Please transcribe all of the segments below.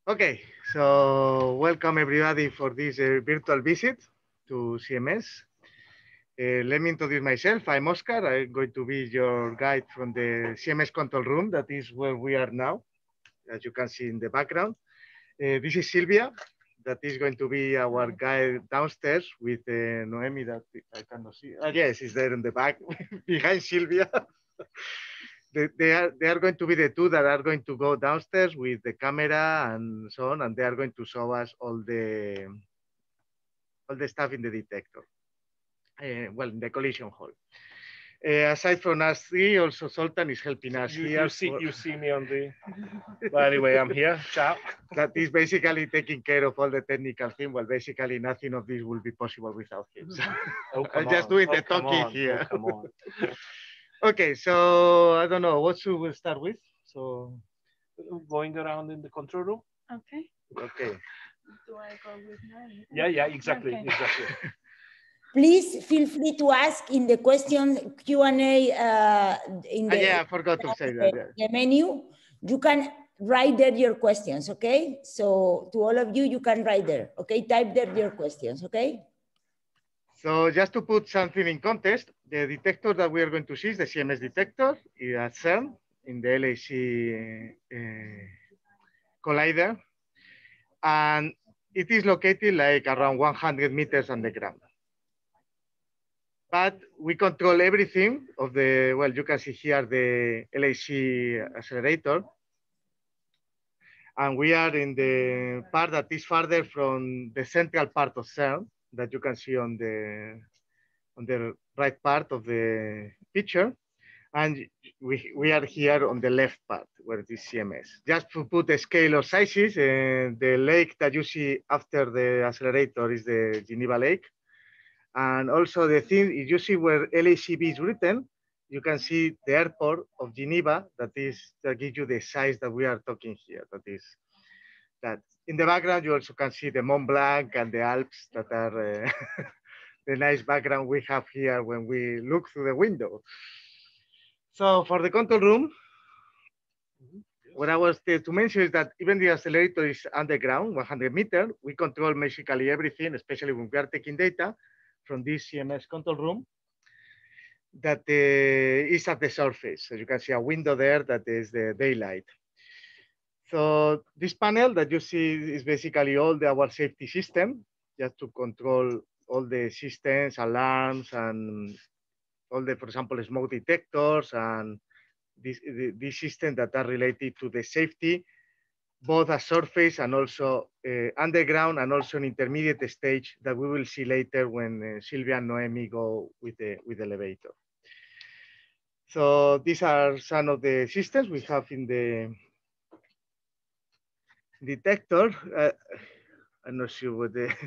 Okay, so welcome everybody for this virtual visit to CMS. Let me introduce myself. I'm Oscar. I'm going to be your guide from the CMS control room. That is where we are now, as you can see in the background. This is Silvia. That is going to be our guide downstairs with Noemi that I cannot see. Yes, it's there in the back behind Silvia. They are going to be the two that are going to go downstairs with the camera and so on, and they are going to show us all the stuff in the detector. Well, in the collision hall. Aside from us three, also Sultan is helping us here. You see me on the. But anyway, I'm here. Ciao. That is basically taking care of all the technical thing. Well, basically nothing of this will be possible without him. So I'm just doing the talking here. Come on. Okay, so I don't know what should we start with. So Going around in the control room. Okay. okay. Do I go with mine? Yeah, exactly, Okay. exactly. Please feel free to ask in the question Q&A in the, Yeah, I forgot to say that. Yeah. the menu. You can write there your questions, okay? So to all of you, you can write there, okay? Type there your questions, okay? So just to put something in context, the detector that we are going to see is the CMS detector at CERN in the LHC collider. And it is located like around 100 meters underground. But we control everything of the, well, you can see here the LHC accelerator. And we are in the part that is farther from the central part of CERN that you can see on the right part of the picture. And we are here on the left part where it is CMS. Just to put a scale of sizes, the lake that you see after the accelerator is the Geneva Lake. And also the thing, if you see where LACB is written, you can see the airport of Geneva that gives you the size that we are talking here. That is that. In the background, you also can see the Mont Blanc and the Alps that are the nice background we have here when we look through the window. So for the control room, what I was to mention is that even the accelerator is underground, 100 meters, we control basically everything, especially when we are taking data from this CMS control room that is at the surface. So you can see a window there that is the daylight. So this panel that you see is basically all our safety system, just to control all the systems, alarms, and all the, for example, smoke detectors and these systems that are related to the safety, both at surface and also underground, and also an intermediate stage that we will see later when Sylvia and Noemi go with the elevator. So these are some of the systems we have in the detector. I'm not sure what the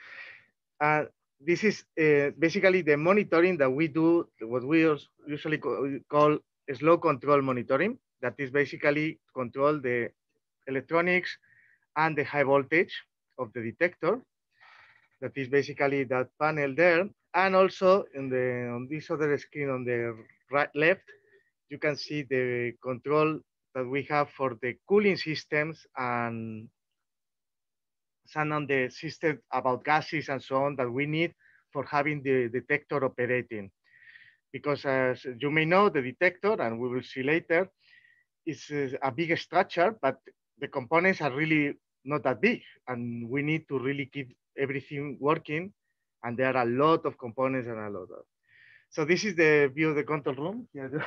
this is basically the monitoring that we do, what we usually call slow control monitoring. That is basically control the electronics and the high voltage of the detector. That is basically that panel there. And also on this other screen on the left, you can see the control that we have for the cooling systems and some on the system about gases and so on that we need for having the detector operating. Because as you may know, the detector, and we will see later, is a big structure, but the components are really not that big. And we need to really keep everything working. And there are a lot of components and a lot of. So this is the view of the control room.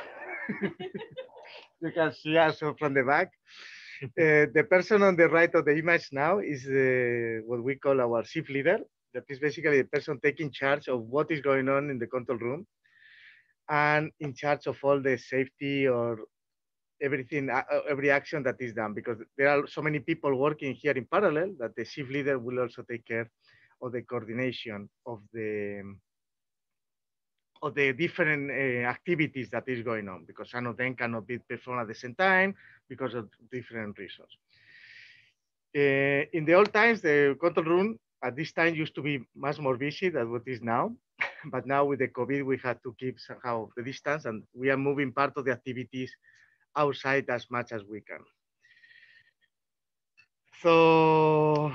You can see also from the back. The person on the right of the image now is what we call our shift leader. That is basically the person taking charge of what is going on in the control room and in charge of all the safety or everything, every action that is done, because there are so many people working here in parallel that the shift leader will also take care of the coordination of the different activities that is going on, because some of them cannot be performed at the same time because of different reasons. In the old times, the control room at this time used to be much more busy than what is now. But now with the COVID, we had to keep somehow the distance, and we are moving part of the activities outside as much as we can. So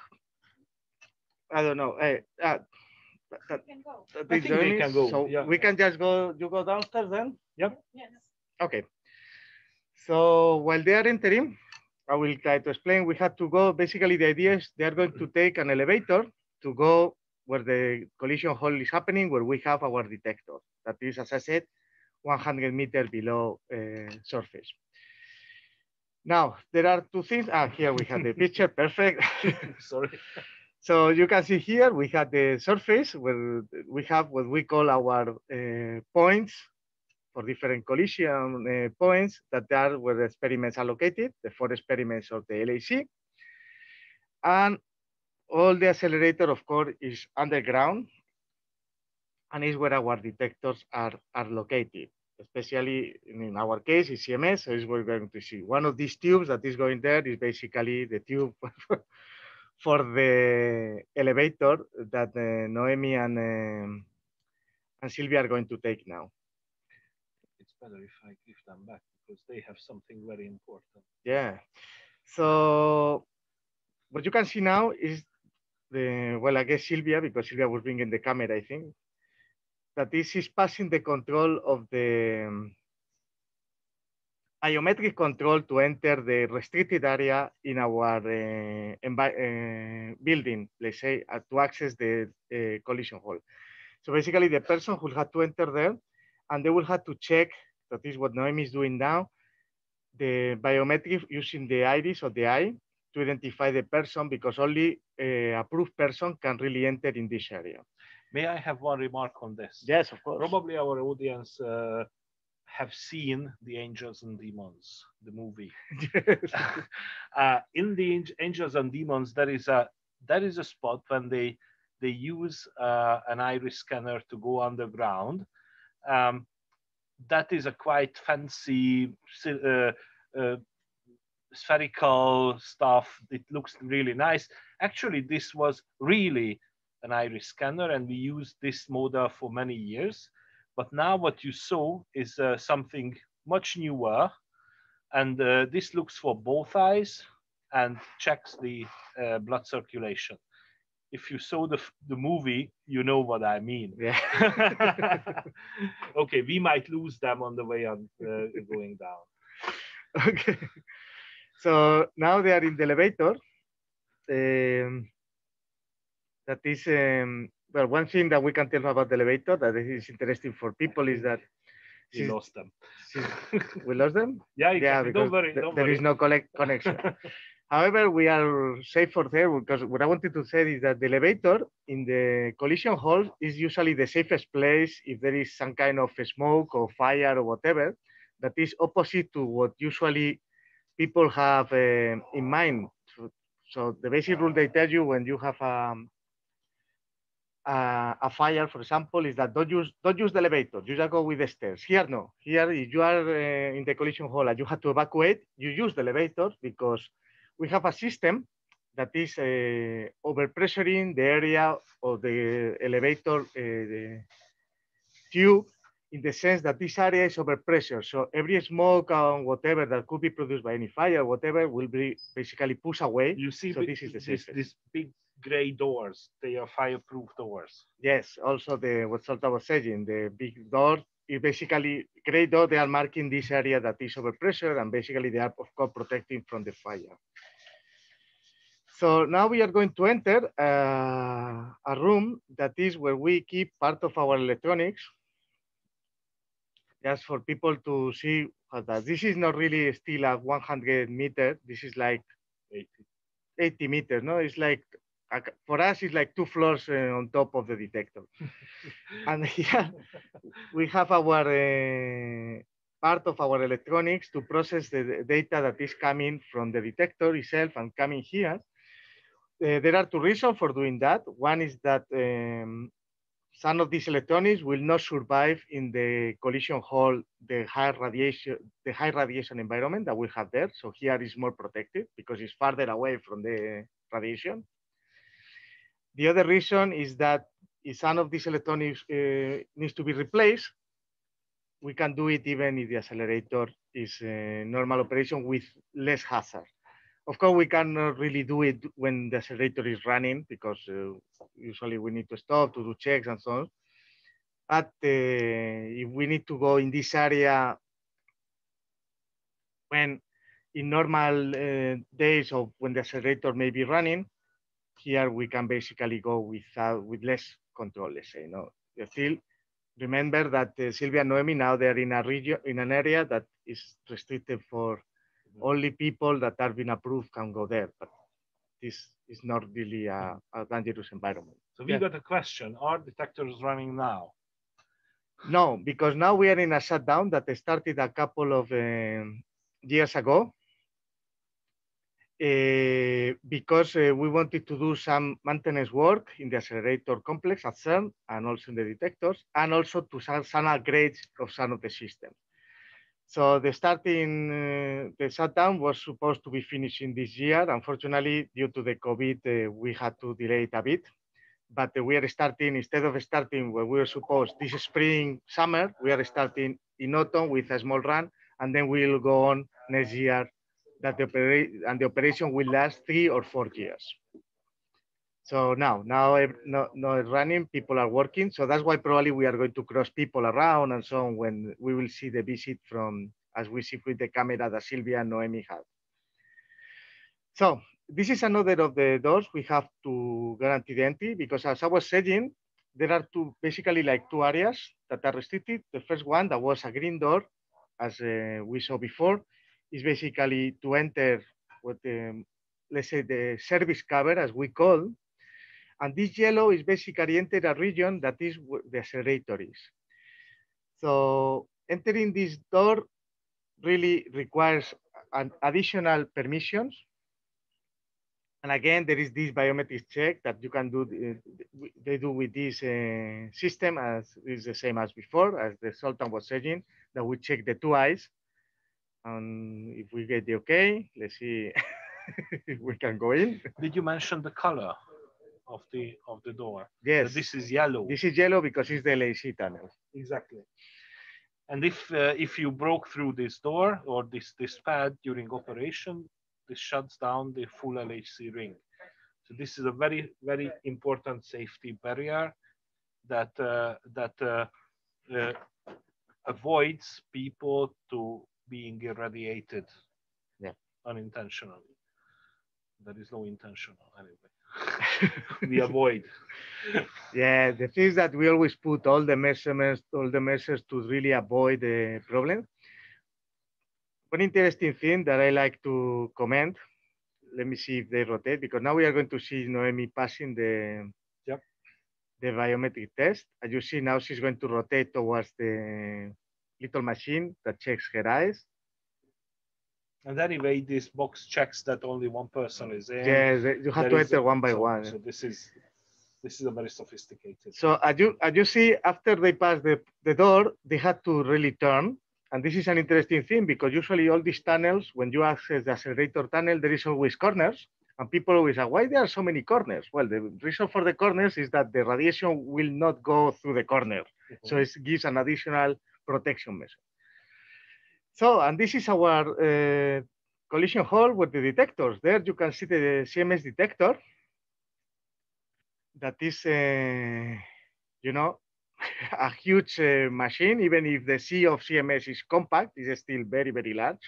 I don't know. Can go. That I is think we joining, can go, so yeah. we can just go. You go downstairs then. Yep. Yes. Okay. So while they are entering, I will try to explain. We have to go. Basically, the idea is they are going to take an elevator to go where the collision hall is happening, where we have our detector. That is, as I said, 100 meters below surface. Now, there are two things. Here we have the picture. Perfect. Sorry. So you can see here, we have the surface where we have what we call our points for different collision points that are where the experiments are located, the 4 experiments of the LAC. And all the accelerator, of course, is underground and is where our detectors are located. Especially in our case, is CMS, so is we're going to see. One of these tubes that is going there is basically the tube for the elevator that Noemi and Sylvia are going to take now. It's better if I give them back because they have something very important. Yeah. So what you can see now is the, well, I guess Sylvia, because Sylvia was bringing the camera, I think, that this is passing the control of the iometric control to enter the restricted area in our building, let's say, to access the collision hall. So basically the person will have to enter there and they will have to check, that is what Noemi is doing now, the biometric using the iris of the eye to identify the person, because only approved person can really enter in this area. May I have one remark on this? Yes, of course. Probably our audience have seen the Angels and Demons, the movie. In the Angels and Demons, there is a spot when they use an iris scanner to go underground. That is a quite fancy spherical stuff. It looks really nice. Actually, this was really an iris scanner, and we used this model for many years. But now what you saw is something much newer, and this looks for both eyes and checks the blood circulation. If you saw the movie, you know what I mean. Yeah. Okay, we might lose them on the way on going down. Okay. So now they are in the elevator. That is, well, one thing that we can tell about the elevator that is interesting for people is that we lost them. We lost them? Yeah, exactly. Yeah, because don't worry. There is no connection. However, we are safe for there, because what I wanted to say is that the elevator in the collision hall is usually the safest place if there is some kind of smoke or fire or whatever, that is opposite to what usually people have in mind. So the basic rule they tell you when you have a fire, for example, is that don't use the elevator. You just go with the stairs. Here, no. Here, if you are in the collision hall and you have to evacuate, you use the elevator, because we have a system that is overpressuring the area of the elevator the tube, in the sense that this area is overpressure. So every smoke and whatever that could be produced by any fire, whatever, will be basically pushed away. You see, so this is the safest. These big gray doors, they are fireproof doors. Yes, also what Salta was saying, the big door is basically gray door. They are marking this area that is overpressure, and basically they are, of course, protecting from the fire. So now we are going to enter a room that is where we keep part of our electronics, just for people to see that this is not really still a 100 meter. This is like 80 meters. No, it's like, for us, it's like 2 floors on top of the detector. And here we have our part of our electronics to process the data that is coming from the detector itself and coming here. There are 2 reasons for doing that. One is that some of these electronics will not survive in the collision hall, the high radiation environment that we have there. So here is more protected because it's farther away from the radiation. The other reason is that if some of these electronics needs to be replaced, we can do it even if the accelerator is normal operation with less hazard. Of course, we cannot really do it when the accelerator is running because usually we need to stop to do checks and so on. But if we need to go in this area when in normal days of when the accelerator may be running, here we can basically go with less control, let's say. No, still remember that Sylvia and Noemi now they're in a region, in an area that is restricted for only people that have been approved can go there. But this is not really a dangerous environment. So we got a question: are detectors running now? No, because now we are in a shutdown that started a couple of years ago. Because we wanted to do some maintenance work in the accelerator complex at CERN and also in the detectors, and also to some upgrades of some of the systems. So the shutdown was supposed to be finishing this year. Unfortunately, due to the COVID, we had to delay it a bit. But we are starting, instead of starting where we were supposed this spring, summer, we are starting in autumn with a small run, and then we'll go on next year that the operation will last 3 or 4 years. So now running, people are working. So that's why probably we are going to cross people around and so on when we will see the visit from, as we see with the camera that Sylvia and Noemi have. So this is another of the doors we have to guarantee the entry because as I was saying, there are basically like two areas that are restricted. The first one that was a green door, as we saw before, is basically to enter what let's say the service cover as we call. And this yellow is basically enter a region that is where the accelerator is. So entering this door really requires an additional permissions. And again, there is this biometric check that you can do, they do with this system as is the same as before, as the Sultan was saying, that we check the two eyes. And if we get the okay, let's see if we can go in. Did you mention the color of the door? Yes. So this is yellow. This is yellow because it's the LAC tunnel. Exactly. And if you broke through this door or this pad during operation, this shuts down the full LHC ring. So this is a very, very important safety barrier that avoids people to being irradiated unintentionally. There is no intentional anyway. We avoid. Yeah, the thing is that we always put all the measurements, all the measures to really avoid the problem. One interesting thing that I like to comment, let me see if they rotate, because now we are going to see Noemi passing the biometric test. As you see now, she's going to rotate towards the little machine that checks her eyes. And anyway, this box checks that only one person is in. Yes, you have to enter one by one. So this is a very sophisticated. So as you see, after they pass the door, they had to really turn. And this is an interesting thing because usually all these tunnels, when you access the accelerator tunnel, there is always corners. And people always ask, why there are so many corners? Well, the reason for the corners is that the radiation will not go through the corner. Mm-hmm. So it gives an additional protection measure. So, and this is our collision hall with the detectors. There you can see the CMS detector. That is, you know, a huge machine. Even if the C of CMS is compact, it is still very, very large.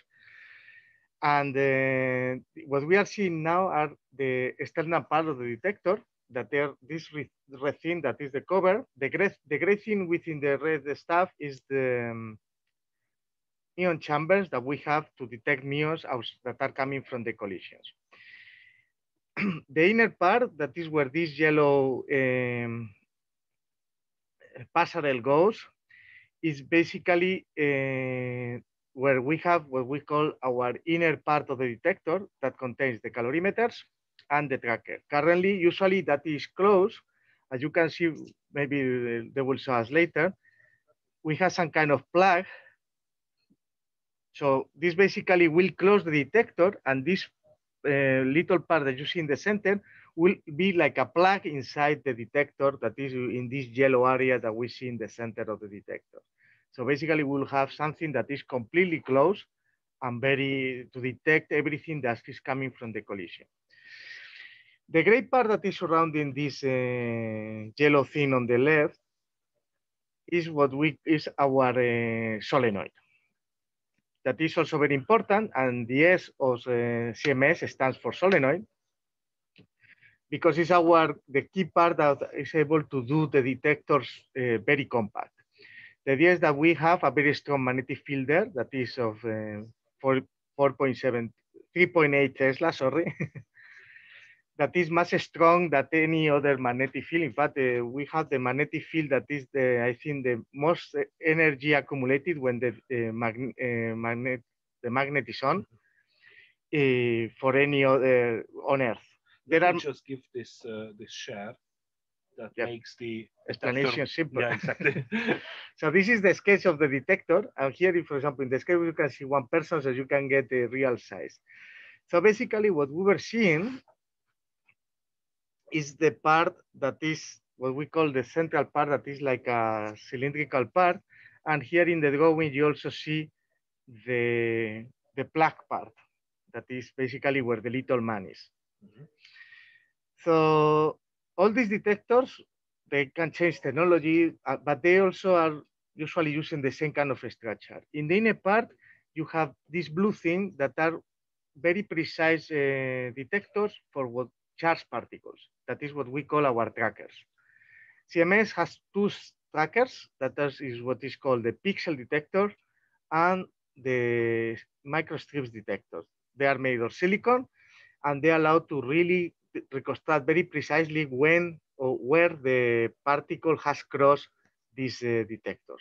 And what we are seeing now are the external part of the detector, that they're this red thing that is the cover. The gray thing within the red stuff is the neon chambers that we have to detect neons that are coming from the collisions. The inner part, that is where this yellow passerelle goes, is basically where we have what we call our inner part of the detector that contains the calorimeters and the tracker. Currently, usually that is closed. As you can see, maybe they will show us later, we have some kind of plug. So this basically will close the detector, and this little part that you see in the center will be like a plug inside the detector that is in this yellow area that we see in the center of the detector. So basically we'll have something that is completely closed and to detect everything that is coming from the collision. The gray part that is surrounding this yellow thing on the left is is our solenoid. That is also very important, and the S of CMS stands for solenoid, because it's the key part that is able to do the detectors very compact. The idea is that we have a very strong magnetic field there that is of 3.8 Tesla, sorry. That is much strong than any other magnetic field. In fact, we have the magnetic field that is I think the most energy accumulated when the magnet is on for any other on Earth. Let me just give this share that makes the explanation simple. Yeah, exactly. So this is the sketch of the detector. And here, for example, in the sketch, you can see one person, so you can get the real size. So basically what we were seeing is the part that is what we call the central part, that is like a cylindrical part. And here in the drawing, you also see the black part. That is basically where the little man is. Mm-hmm. So all these detectors, they can change technology, but they also are usually using the same kind of structure. In the inner part, you have this blue thing that are very precise detectors for what charged particles. That is what we call our trackers. CMS has two trackers. That is what is called the pixel detector and the microstrips detectors. They are made of silicon, and they allow to really reconstruct very precisely when or where the particle has crossed these detectors.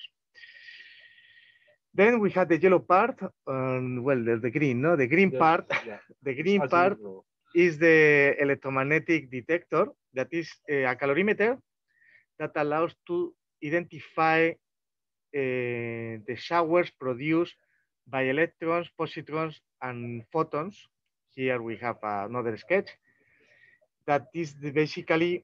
Then we have the yellow part, well, the green, no? The green part, yeah. The green part is the electromagnetic detector, that is a calorimeter that allows to identify the showers produced by electrons, positrons, and photons. Here we have another sketch. That is basically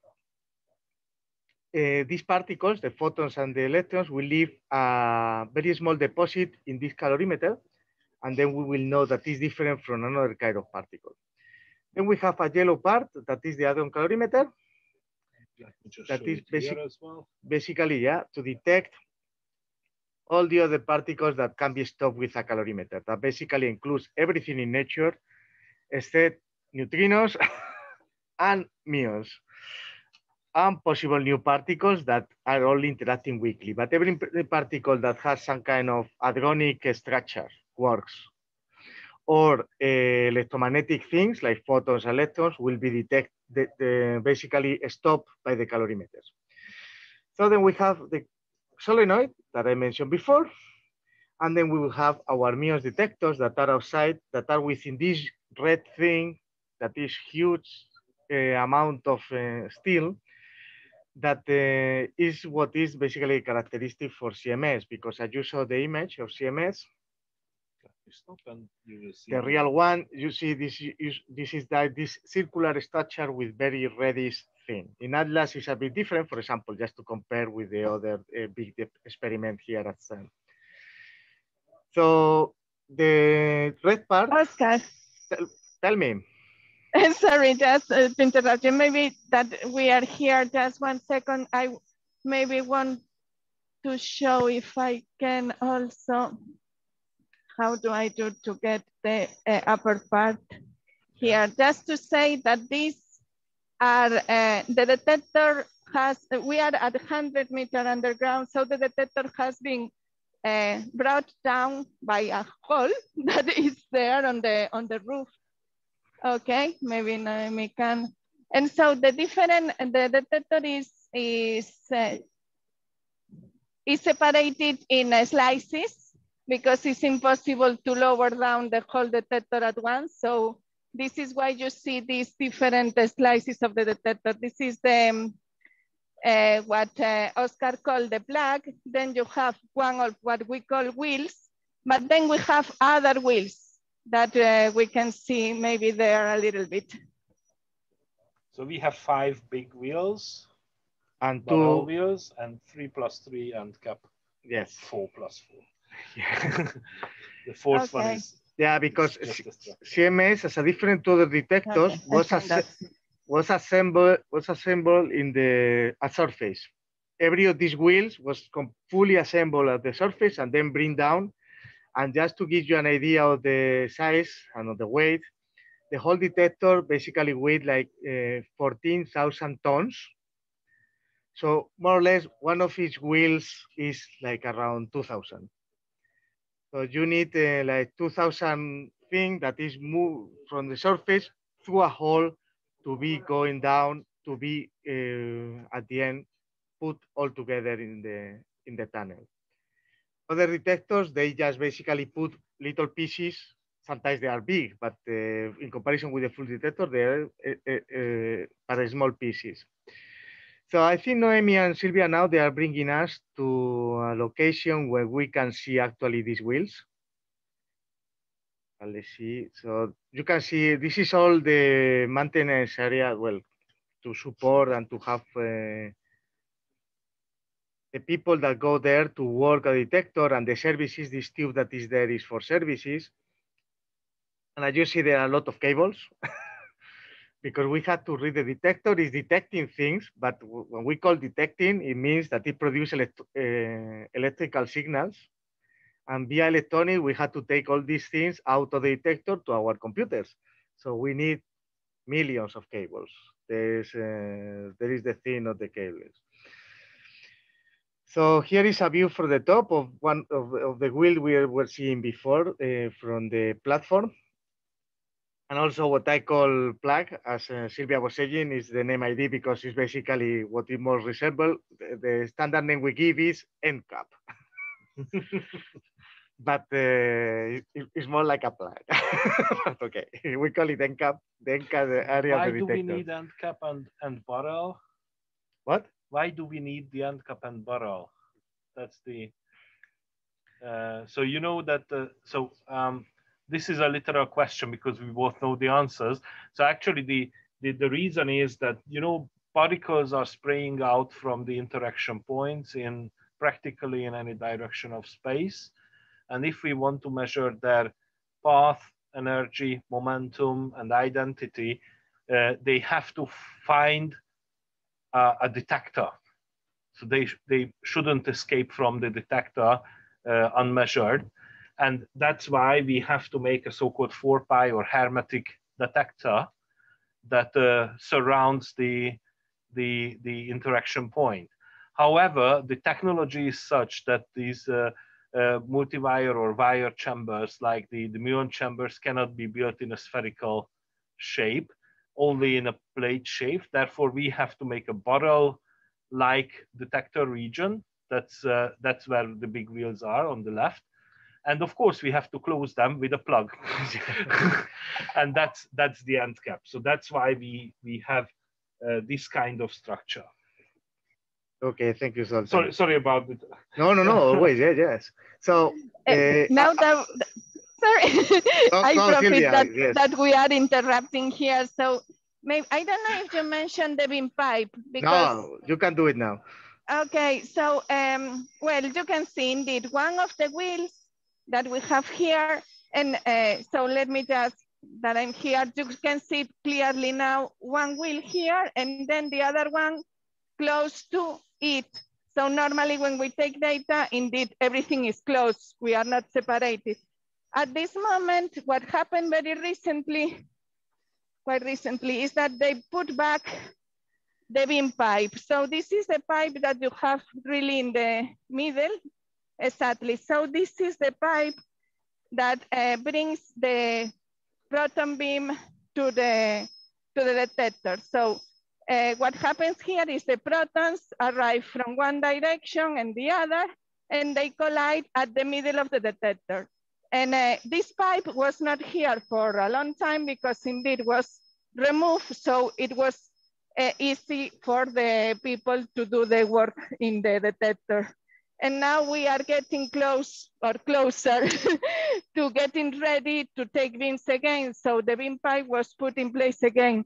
these particles, the photons and the electrons, will leave a very small deposit in this calorimeter, and then we will know that is different from another kind of particle. Then we have a yellow part, that is the hadron calorimeter. That is basically, yeah, to detect all the other particles that can be stopped with a calorimeter. That basically includes everything in nature, except neutrinos and muons, and possible new particles that are only interacting weakly. But every particle that has some kind of hadronic structure works. Or electromagnetic things like photons, electrons will be detected, basically stopped by the calorimeters. So then we have the solenoid that I mentioned before. And then we will have our muons detectors that are outside, that are within this red thing, that is huge amount of steel, that is what is basically characteristic for CMS, because as you saw the image of CMS, the real one, you see this is this circular structure with very reddish thing. In Atlas, it's a bit different, for example, just to compare with the other big experiment here at CERN. So the red part. Oscar. Tell me. Sorry, just to interrupt you. Maybe that we are here just 1 second. I maybe want to show if I can also, how do I do to get the upper part here? Just to say that these are, the detector has, we are at 100 meters underground, so the detector has been brought down by a hole that is there on the roof. Okay, maybe Naomi can. And so the detector is separated in slices because it's impossible to lower down the whole detector at once. So this is why you see these different slices of the detector. This is the what Oscar called the plug. Then you have one of what we call wheels, but then we have other wheels that we can see maybe there a little bit. So we have 5 big wheels and 2 wheels and 3 plus 3 and cap. Yes. 4 plus 4. Yeah. The fourth one is. Yeah, because CMS, as a different to other detectors, Okay, was assembled in the surface. Every of these wheels was fully assembled at the surface and then bring down. And just to give you an idea of the size and of the weight, the whole detector basically weighed like 14,000 tons. So more or less, one of each wheels is like around 2,000. So you need like 2,000 things that is moved from the surface through a hole to be going down to be at the end put all together in the tunnel. Other detectors, they just basically put little pieces. Sometimes they are big, but in comparison with the full detector, they are small pieces. So I think Noemi and Silvia now they are bringing us to a location where we can see actually these wheels. And let's see. So you can see this is all the maintenance area. Well, to support and to have the people that go there to work a detector and the services. This tube that is there is for services. And as you see, there are a lot of cables. Because we had to read the detector is detecting things, but when we call detecting, it means that it produces electrical signals. And via electronic, we had to take all these things out of the detector to our computers. So we need millions of cables. There is the thing of the cables. So here is a view from the top of one of the wheel we were seeing before from the platform. And also what I call plug, as Silvia was saying, is the name ID because it's basically what it more resembles. The standard name we give is NCAP. But it's more like a plug. Okay, we call it NCAP, the NCAP area Why of the detector. Why do we need end cap and barrel? What? Why do we need the end cap and barrel? That's the, so you know that, this is a literal question because we both know the answers. So actually the reason is that, you know, particles are spraying out from the interaction points in practically in any direction of space. And if we want to measure their path, energy, momentum, and identity, they have to find a detector. So they shouldn't escape from the detector unmeasured. And that's why we have to make a so-called 4-pi or hermetic detector that surrounds the interaction point. However, the technology is such that these multi-wire or wire chambers, like the muon chambers, cannot be built in a spherical shape, only in a plate shape. Therefore, we have to make a barrel-like detector region. That's where the big wheels are on the left. And of course, we have to close them with a plug. And that's the end cap. So that's why we have this kind of structure. Okay, thank you, Zoltan. Sorry about it. No, always, yes. So now that, sorry, I profit Silvia, that we are interrupting here. So maybe, I don't know if you mentioned the beam pipe. Because, no, you can do it now. Okay, so, well, you can see indeed one of the wheels that we have here. And so let me just, that I'm here, you can see clearly now one wheel here and then the other one close to it. So normally when we take data, indeed, everything is close. We are not separated. At this moment, what happened very recently, quite recently, is that they put back the beam pipe. So this is the pipe that you have really in the middle, exactly. So this is the pipe that brings the proton beam to the detector. So what happens here is the protons arrive from one direction and the other, and they collide at the middle of the detector. And this pipe was not here for a long time because indeed it was removed. So it was easy for the people to do the work in the detector. And now we are getting close or closer to getting ready to take beams again. So the beam pipe was put in place again.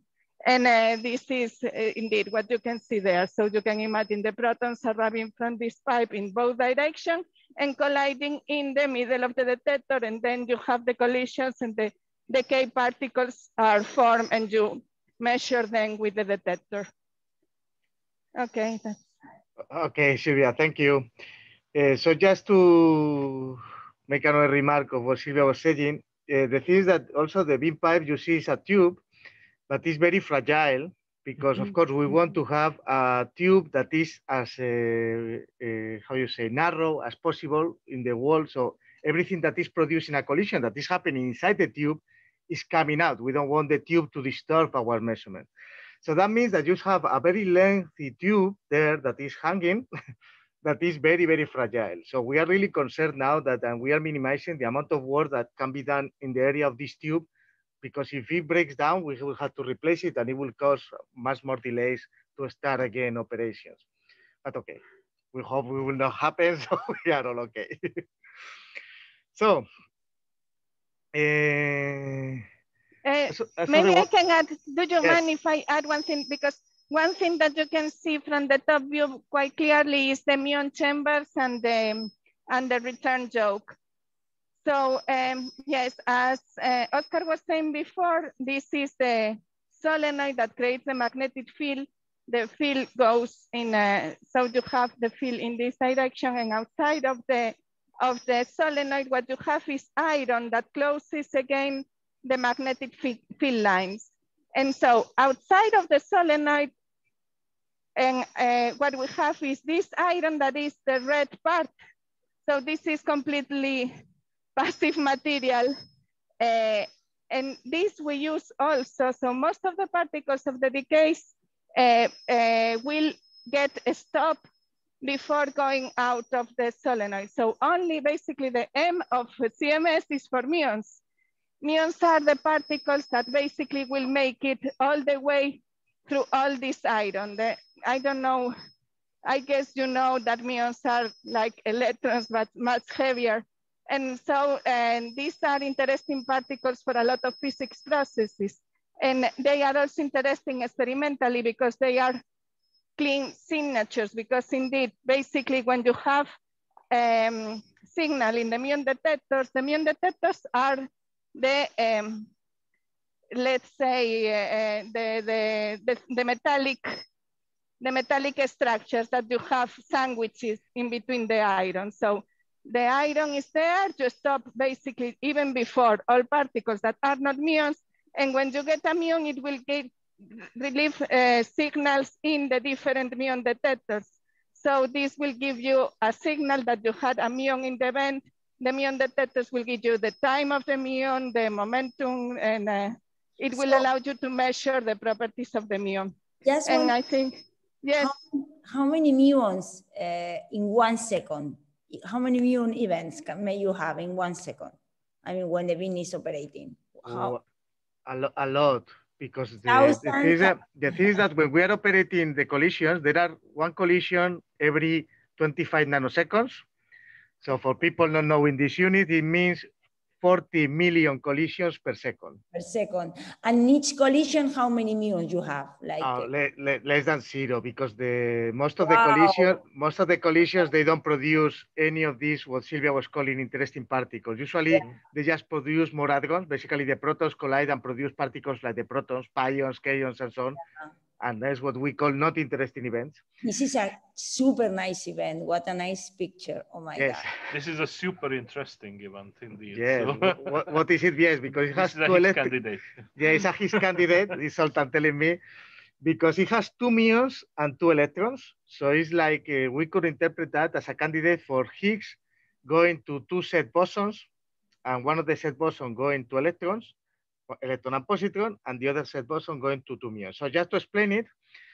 And this is indeed what you can see there. So you can imagine the protons arriving from this pipe in both directions and colliding in the middle of the detector. And then you have the collisions and the decay particles are formed and you measure them with the detector. Okay. Okay, Silvia, thank you. So just to make another remark of what Silvia was saying, the thing is that also the beam pipe you see is a tube, but it's very fragile because of course we want to have a tube that is as how you say, narrow as possible in the wall. So everything that is produced in a collision that is happening inside the tube is coming out. We don't want the tube to disturb our measurement. So that means that you have a very lengthy tube there that is hanging that is very, very fragile. So we are really concerned now that we are minimizing the amount of work that can be done in the area of this tube, because if it breaks down, we will have to replace it and it will cause much more delays to start again operations. But okay, we hope it will not happen, so we are all okay. So, maybe I can add, do you mind if I add one thing? Because one thing that you can see from the top view quite clearly is the muon chambers and the return yoke. So yes, as Oscar was saying before, this is the solenoid that creates the magnetic field. The field goes in, so you have the field in this direction, and outside of the solenoid, what you have is iron that closes again the magnetic field lines. And so outside of the solenoid, and what we have is this iron that is the red part. So this is completely passive material. And this we use also. So most of the particles of the decays will get stopped before going out of the solenoid. So only basically the M of CMS is for muons. Muons are the particles that basically will make it all the way through all this iron. I don't know, I guess you know that muons are like electrons, but much heavier. And so these are interesting particles for a lot of physics processes. And they are also interesting experimentally because they are clean signatures, because indeed, basically when you have signal in the muon detectors are the, let's say, the metallic structures that you have sandwiches in between the iron. So the iron is there to stop basically even before all particles that are not muons. And when you get a muon, it will relieve signals in the different muon detectors. So this will give you a signal that you had a muon in the event. The muon detectors will give you the time of the muon, the momentum, and it will allow you to measure the properties of the muon. Just and I think, yes. How many muons in 1 second? How many muon events may you have in 1 second? I mean, when the beam is operating? How? A lot, because the thing is that when we are operating the collisions, there are one collision every 25 nanoseconds. So for people not knowing this unit, it means 40 million collisions per second. Per second. And each collision, how many muons you have? Like less than zero, because most of the collisions they don't produce any of these what Silvia was calling interesting particles. Usually they just produce more hadrons. Basically, the protons collide and produce particles like the protons, pions, kaons, and so on. And that's what we call not interesting events. This is a super nice event. What a nice picture. Oh my God. This is a super interesting event indeed. Yes. So. What is it? Yes, because it has two candidate. Yeah, it's a Higgs candidate, is Zoltan telling me, because it has 2 muons and 2 electrons. So it's like we could interpret that as a candidate for Higgs going to 2 set bosons, and one of the set bosons going to electrons, electron and positron, and the other set boson going to 2 muons. So just to explain it,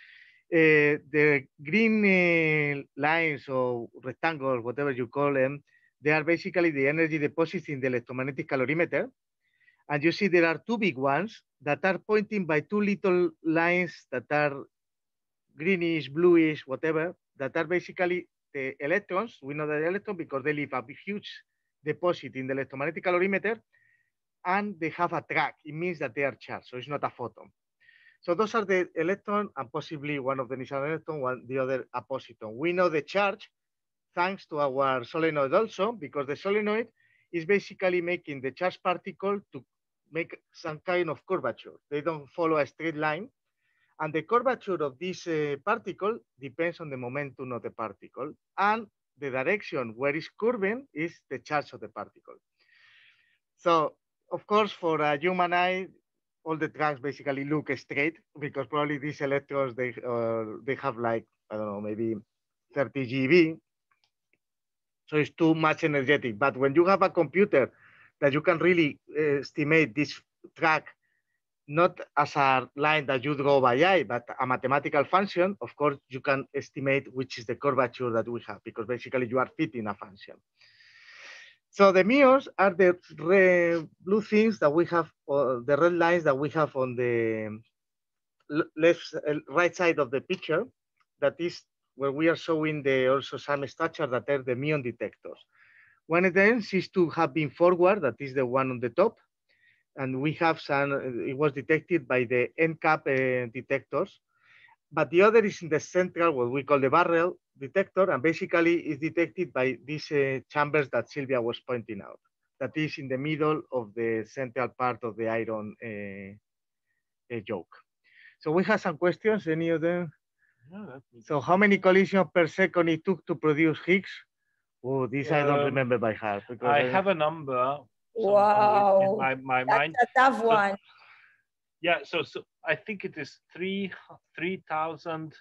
the green lines or rectangles, whatever you call them, they are basically the energy deposits in the electromagnetic calorimeter. And you see there are 2 big ones that are pointing by 2 little lines that are greenish, bluish, whatever, that are basically the electrons. We know the electron because they leave a huge deposit in the electromagnetic calorimeter, and they have a track. It means that they are charged, so it's not a photon. So those are the electron, and possibly one of them is an electron, the other a positron. We know the charge thanks to our solenoid also, because the solenoid is basically making the charged particle to make some kind of curvature. They don't follow a straight line. And the curvature of this particle depends on the momentum of the particle. And the direction where it's curving is the charge of the particle. So, of course, for a human eye, all the tracks basically look straight, because probably these electrons, they have like, I don't know, maybe 30 GeV. So it's too much energetic. But when you have a computer that you can really estimate this track, not as a line that you draw by eye, but a mathematical function, of course, you can estimate which is the curvature that we have, because basically you are fitting a function. So the mirrors are the blue things that we have, or the red lines that we have on the right side of the picture. That is where we are showing also some structure that are the muon detectors. One of them seems to have been forward, that is the one on the top. And we have some, it was detected by the NCAP detectors. But the other is in the central, what we call the barrel detector, and basically is detected by these chambers that Silvia was pointing out. That is in the middle of the central part of the iron yoke. So we have some questions, any of them? Yeah, so how many collisions per second it took to produce Higgs? Oh, this I don't remember by heart. I have a number. Wow, in my that's mind. a tough one. Yeah, so I think it is 3,000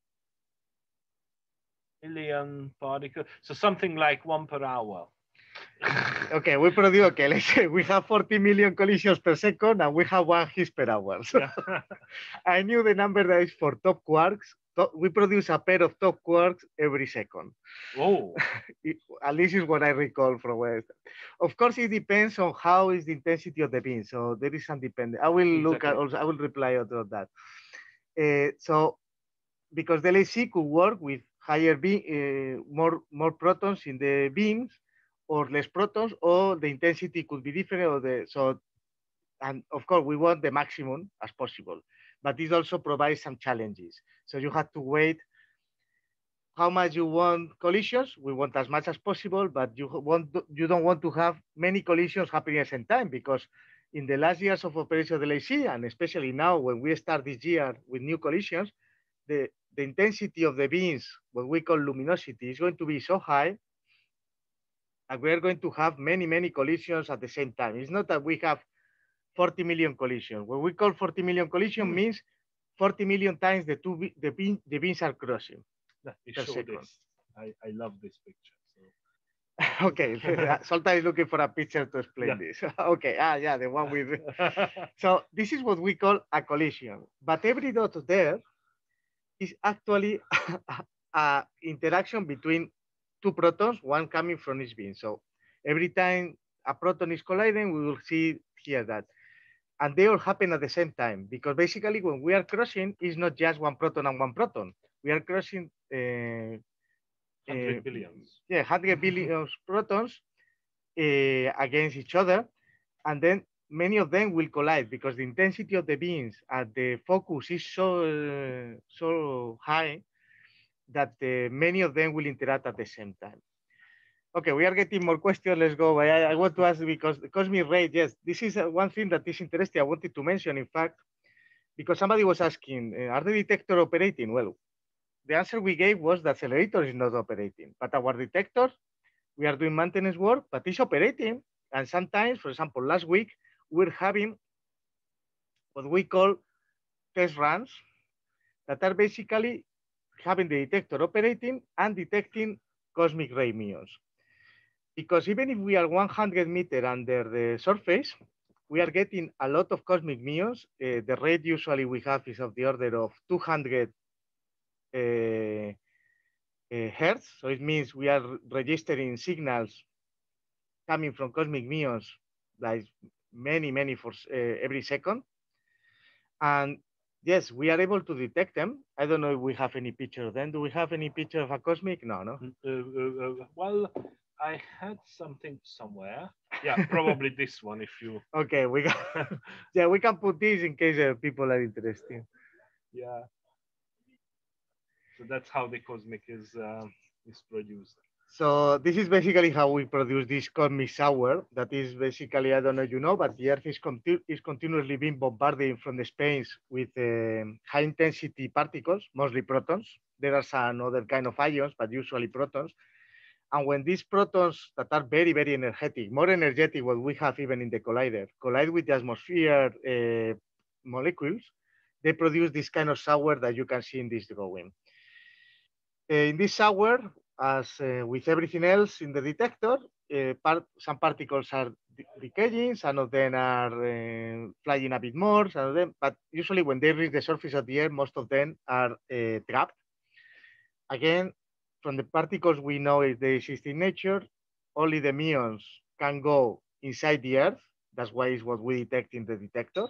million particles. So something like 1 per hour. Okay, we produce, okay, let's say we have 40 million collisions per second and we have 1 Higgs per hour. So yeah. I knew the number that is for top quarks. We produce a pair of top quarks every second. Oh. At least is what I recall from where. Of course, it depends on how is the intensity of the beam. So there is some dependent. I will look at also, I will reply to that. So because the LHC could work with higher beam, more protons in the beams, or less protons, or the intensity could be different, or so, and of course we want the maximum as possible, but this also provides some challenges. So you have to wait how much you want collisions. We want as much as possible, but you don't want to have many collisions happening at the same time, because in the last years of operation of the LHC, and especially now when we start this year with new collisions, the intensity of the beams, what we call luminosity, is going to be so high, and we are going to have many collisions at the same time. It's not that we have 40 million collisions. What we call 40 million collision means 40 million times the beams are crossing. Show this. I love this picture. So. Okay, Soltan is looking for a picture to explain this. Okay, yeah, the one with. So this is what we call a collision. But every dot there is actually an interaction between two protons, one coming from each beam. So every time a proton is colliding, we will see here that. And they all happen at the same time, because basically when we are crossing, it's not just one proton and one proton. We are crossing 100 billions. Yeah, 100 billion protons against each other. And then many of them will collide, because the intensity of the beams at the focus is so high that many of them will interact at the same time. Okay, we are getting more questions. Let's go. I want to ask, because the cosmic ray, yes, this is one thing that is interesting. I wanted to mention, in fact, because somebody was asking, are the detector operating? Well, the answer we gave was the accelerator is not operating, but our detector, we are doing maintenance work, but it's operating. And sometimes, for example, last week, we're having what we call test runs that are basically having the detector operating and detecting cosmic ray muons. Because even if we are 100 meters under the surface, we are getting a lot of cosmic muons. The rate usually we have is of the order of 200 hertz. So it means we are registering signals coming from cosmic muons, like many for every second. And yes, we are able to detect them. I don't know if we have any picture of them. Do we have any picture of a cosmic? No. Well, I had something somewhere. Yeah, probably this one if you. Okay, we got, yeah, we can put this in case people are interested. Yeah. So that's how the cosmic is produced. So this is basically how we produce this cosmic shower. That is basically, I don't know if you know, but the Earth is continuously being bombarded from the space with high intensity particles, mostly protons. There are some other kind of ions, but usually protons. And when these protons that are very, very energetic, more energetic what we have even in the collider, collide with the atmosphere molecules, they produce this kind of shower that you can see in this drawing. In this shower, as with everything else in the detector, some particles are decaying, some of them are flying a bit more, some of them, but usually when they reach the surface of the Earth, most of them are trapped. Again, from the particles we know if they exist in nature, only the muons can go inside the Earth. That's why it's what we detect in the detector.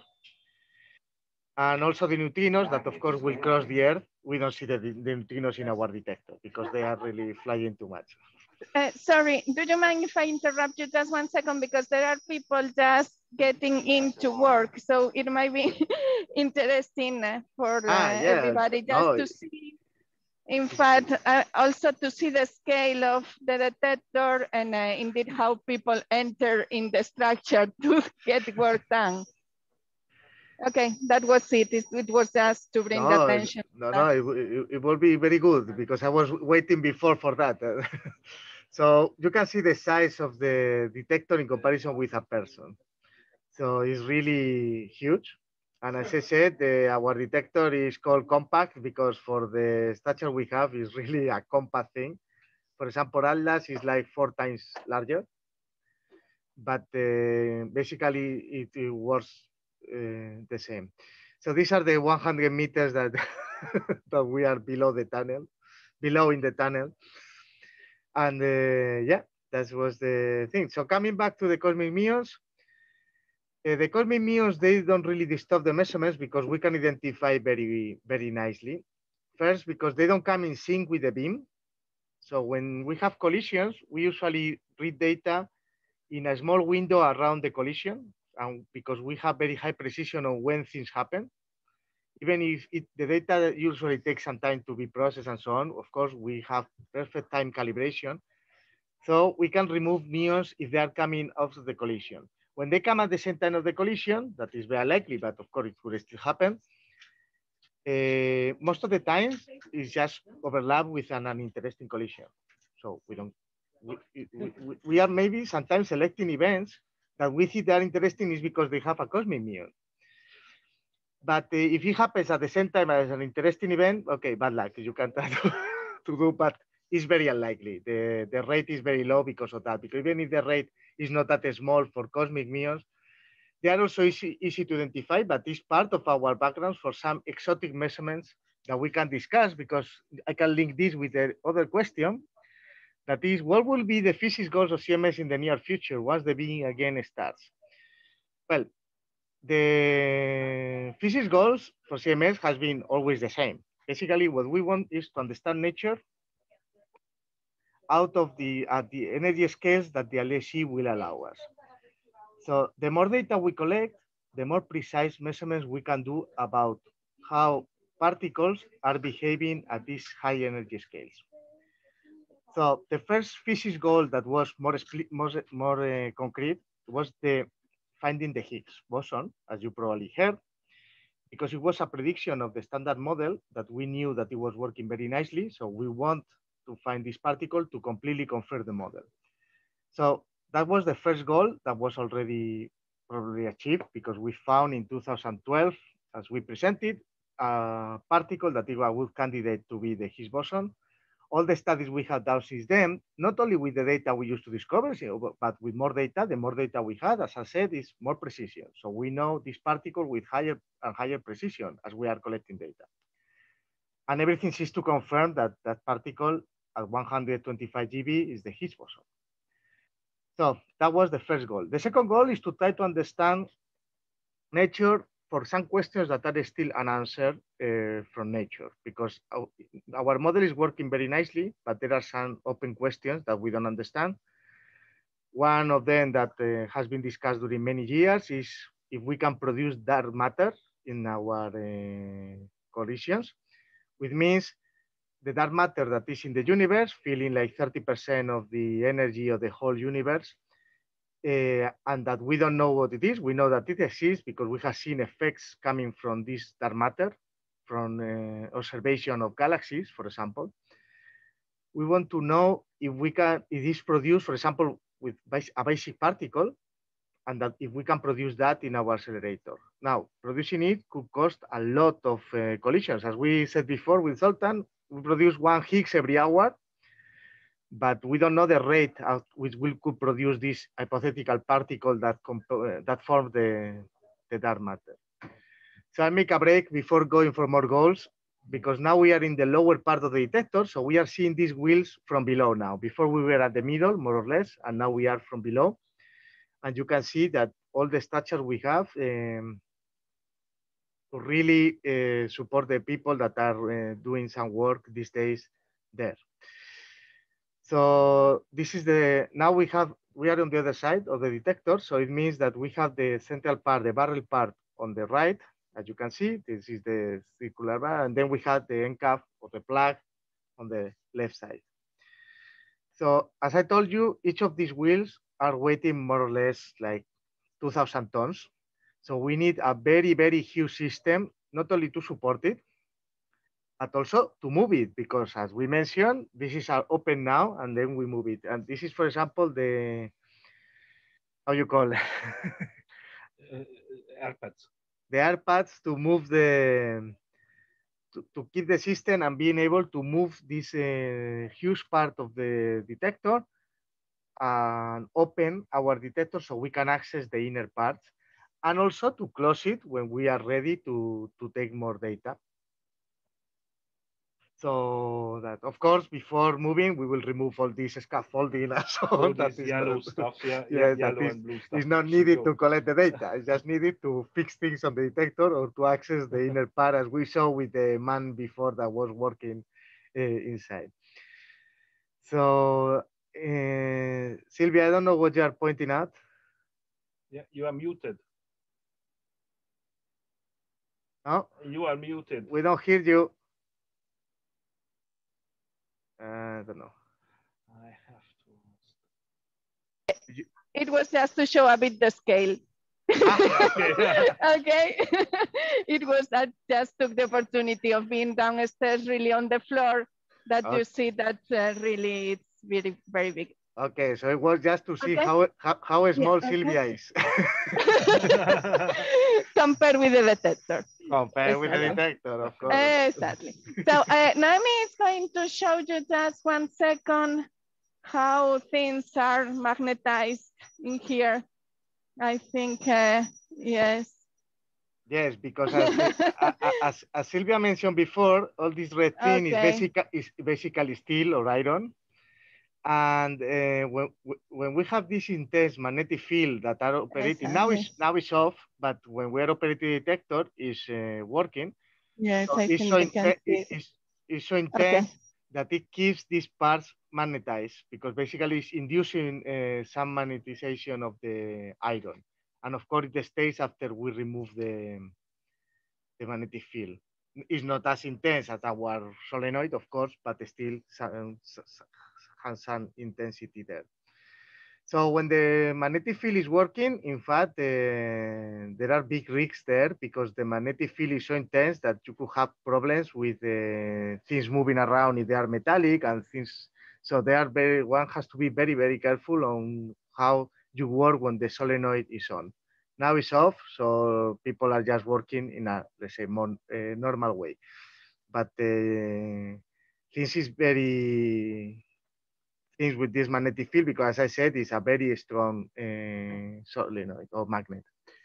And also the neutrinos that of course will cross the Earth. We don't see the neutrinos in our detector because they are really flying too much. Sorry, do you mind if I interrupt you just 1 second? Because there are people just getting into work. So it might be interesting for everybody just to see. In fact, also to see the scale of the detector and indeed how people enter in the structure to get work done. Okay, that was it. It was just to bring the attention. It will be very good because I was waiting before for that. So you can see the size of the detector in comparison with a person. So it's really huge. And as I said, our detector is called compact because for the stature we have is really a compact thing. For example, Atlas is like 4 times larger, but basically it works the same. So these are the 100 meters that, that we are below the tunnel, below in the tunnel. And yeah, that was the thing. So coming back to the cosmic muons, the cosmic muons, they don't really disturb the measurements because we can identify very, very nicely. First, because they don't come in sync with the beam. So when we have collisions, we usually read data in a small window around the collision, and because we have very high precision on when things happen. Even if the data usually takes some time to be processed and so on, of course, we have perfect time calibration. So we can remove muons if they are coming out of the collision. When they come at the same time of the collision, that is very likely, but of course it could still happen. Most of the time, it's just overlap with an uninteresting collision. So we don't. We are maybe sometimes selecting events that we think they are interesting is because they have a cosmic muon. But if it happens at the same time as an interesting event, okay, bad luck. You can try to do, but it's very unlikely. The rate is very low because of that. Because even if the rate is not that small for cosmic muons, they are also easy to identify, but it's part of our background for some exotic measurements that we can discuss because I can link this with the other question. That is, what will be the physics goals of CMS in the near future once the being again starts? Well, the physics goals for CMS has been always the same. Basically, what we want is to understand nature out of the energy scales that the LHC will allow us. So the more data we collect, the more precise measurements we can do about how particles are behaving at these high energy scales. So the first physics goal that was more concrete was the finding the Higgs boson, as you probably heard, because it was a prediction of the standard model that we knew that it was working very nicely. So we want to find this particle to completely confirm the model. So that was the first goal that was already probably achieved because we found in 2012, as we presented, a particle that is a good candidate to be the Higgs boson. All the studies we have done since then, not only with the data we used to discover, but with more data, the more data we had, as I said, is more precision. So we know this particle with higher and higher precision as we are collecting data. And everything seems to confirm that that particle at 125 GeV is the Higgs boson. So that was the first goal. The second goal is to try to understand nature for some questions that are still unanswered from nature, because our model is working very nicely, but there are some open questions that we don't understand. one of them that has been discussed during many years is if we can produce dark matter in our collisions, which means the dark matter that is in the universe, filling like 30% of the energy of the whole universe, and that we don't know what it is. We know that it exists because we have seen effects coming from this dark matter, from observation of galaxies, for example. We want to know if it is produced, for example, with a basic particle, and that if we can produce that in our accelerator. Now, producing it could cost a lot of collisions. As we said before with Zoltan, we produce 1 Higgs every hour, but we don't know the rate at which we could produce this hypothetical particle that form the dark matter. So I'll make a break before going for more goals, because now we are in the lower part of the detector. So we are seeing these wheels from below now. Before we were at the middle, more or less, and now we are from below. And you can see that all the structures we have to really support the people that are doing some work these days there. So this is now we are on the other side of the detector. So it means that we have the central part, the barrel part on the right, as you can see. This is the circular bar, and then we have the end cap or the plug on the left side. So as I told you, each of these wheels are weighing more or less like 2,000 tons. So we need a very, very huge system, not only to support it, but also to move it, because as we mentioned, this is open now, and then we move it. And this is, for example, the, how you call it? Air pads. The air pads to move to keep the system and being able to move this huge part of the detector and open our detector so we can access the inner parts, and also to close it when we are ready to take more data. So that, of course, before moving, we will remove all this scaffolding and so on. All That this is yellow not, stuff, yeah, yes, yellow that and blue stuff. is not needed to collect the data. It's just needed to fix things on the detector or to access the inner part, as we saw with the man before that was working inside. So, Sylvia, I don't know what you are pointing at. Yeah, you are muted. No? You are muted. We don't hear you. I don't know. I have to. It was just to show a bit the scale. Okay. Okay. It was that just took the opportunity of being downstairs, really on the floor, that you see that really it's very, very big. Okay, so it was just to see Okay. how small Yeah, Sylvia is. Compared with the detector. Compared with the Exactly. detector, of course. Exactly. So Naomi is going to show you just 1 second how things are magnetized in here. I think, yes. Yes, because as Sylvia mentioned before, all this red thing is basically steel or iron. And when we have this intense magnetic field that are operating, now it's off, but when we are operating the detector, is working. Yes, so I it's think so you can see. it's so intense that it keeps these parts magnetized, because basically it's inducing some magnetization of the iron. And of course, it stays after we remove the magnetic field. It's not as intense as our solenoid, of course, but still has some intensity there. So when the magnetic field is working, in fact, there are big risks there, because the magnetic field is so intense that you could have problems with things moving around if they are metallic and things. So one has to be very, very careful on how you work when the solenoid is on. Now it's off, so people are just working in a, let's say, more normal way. But this is things with this magnetic field, because as I said, it's a very strong solenoid or magnet.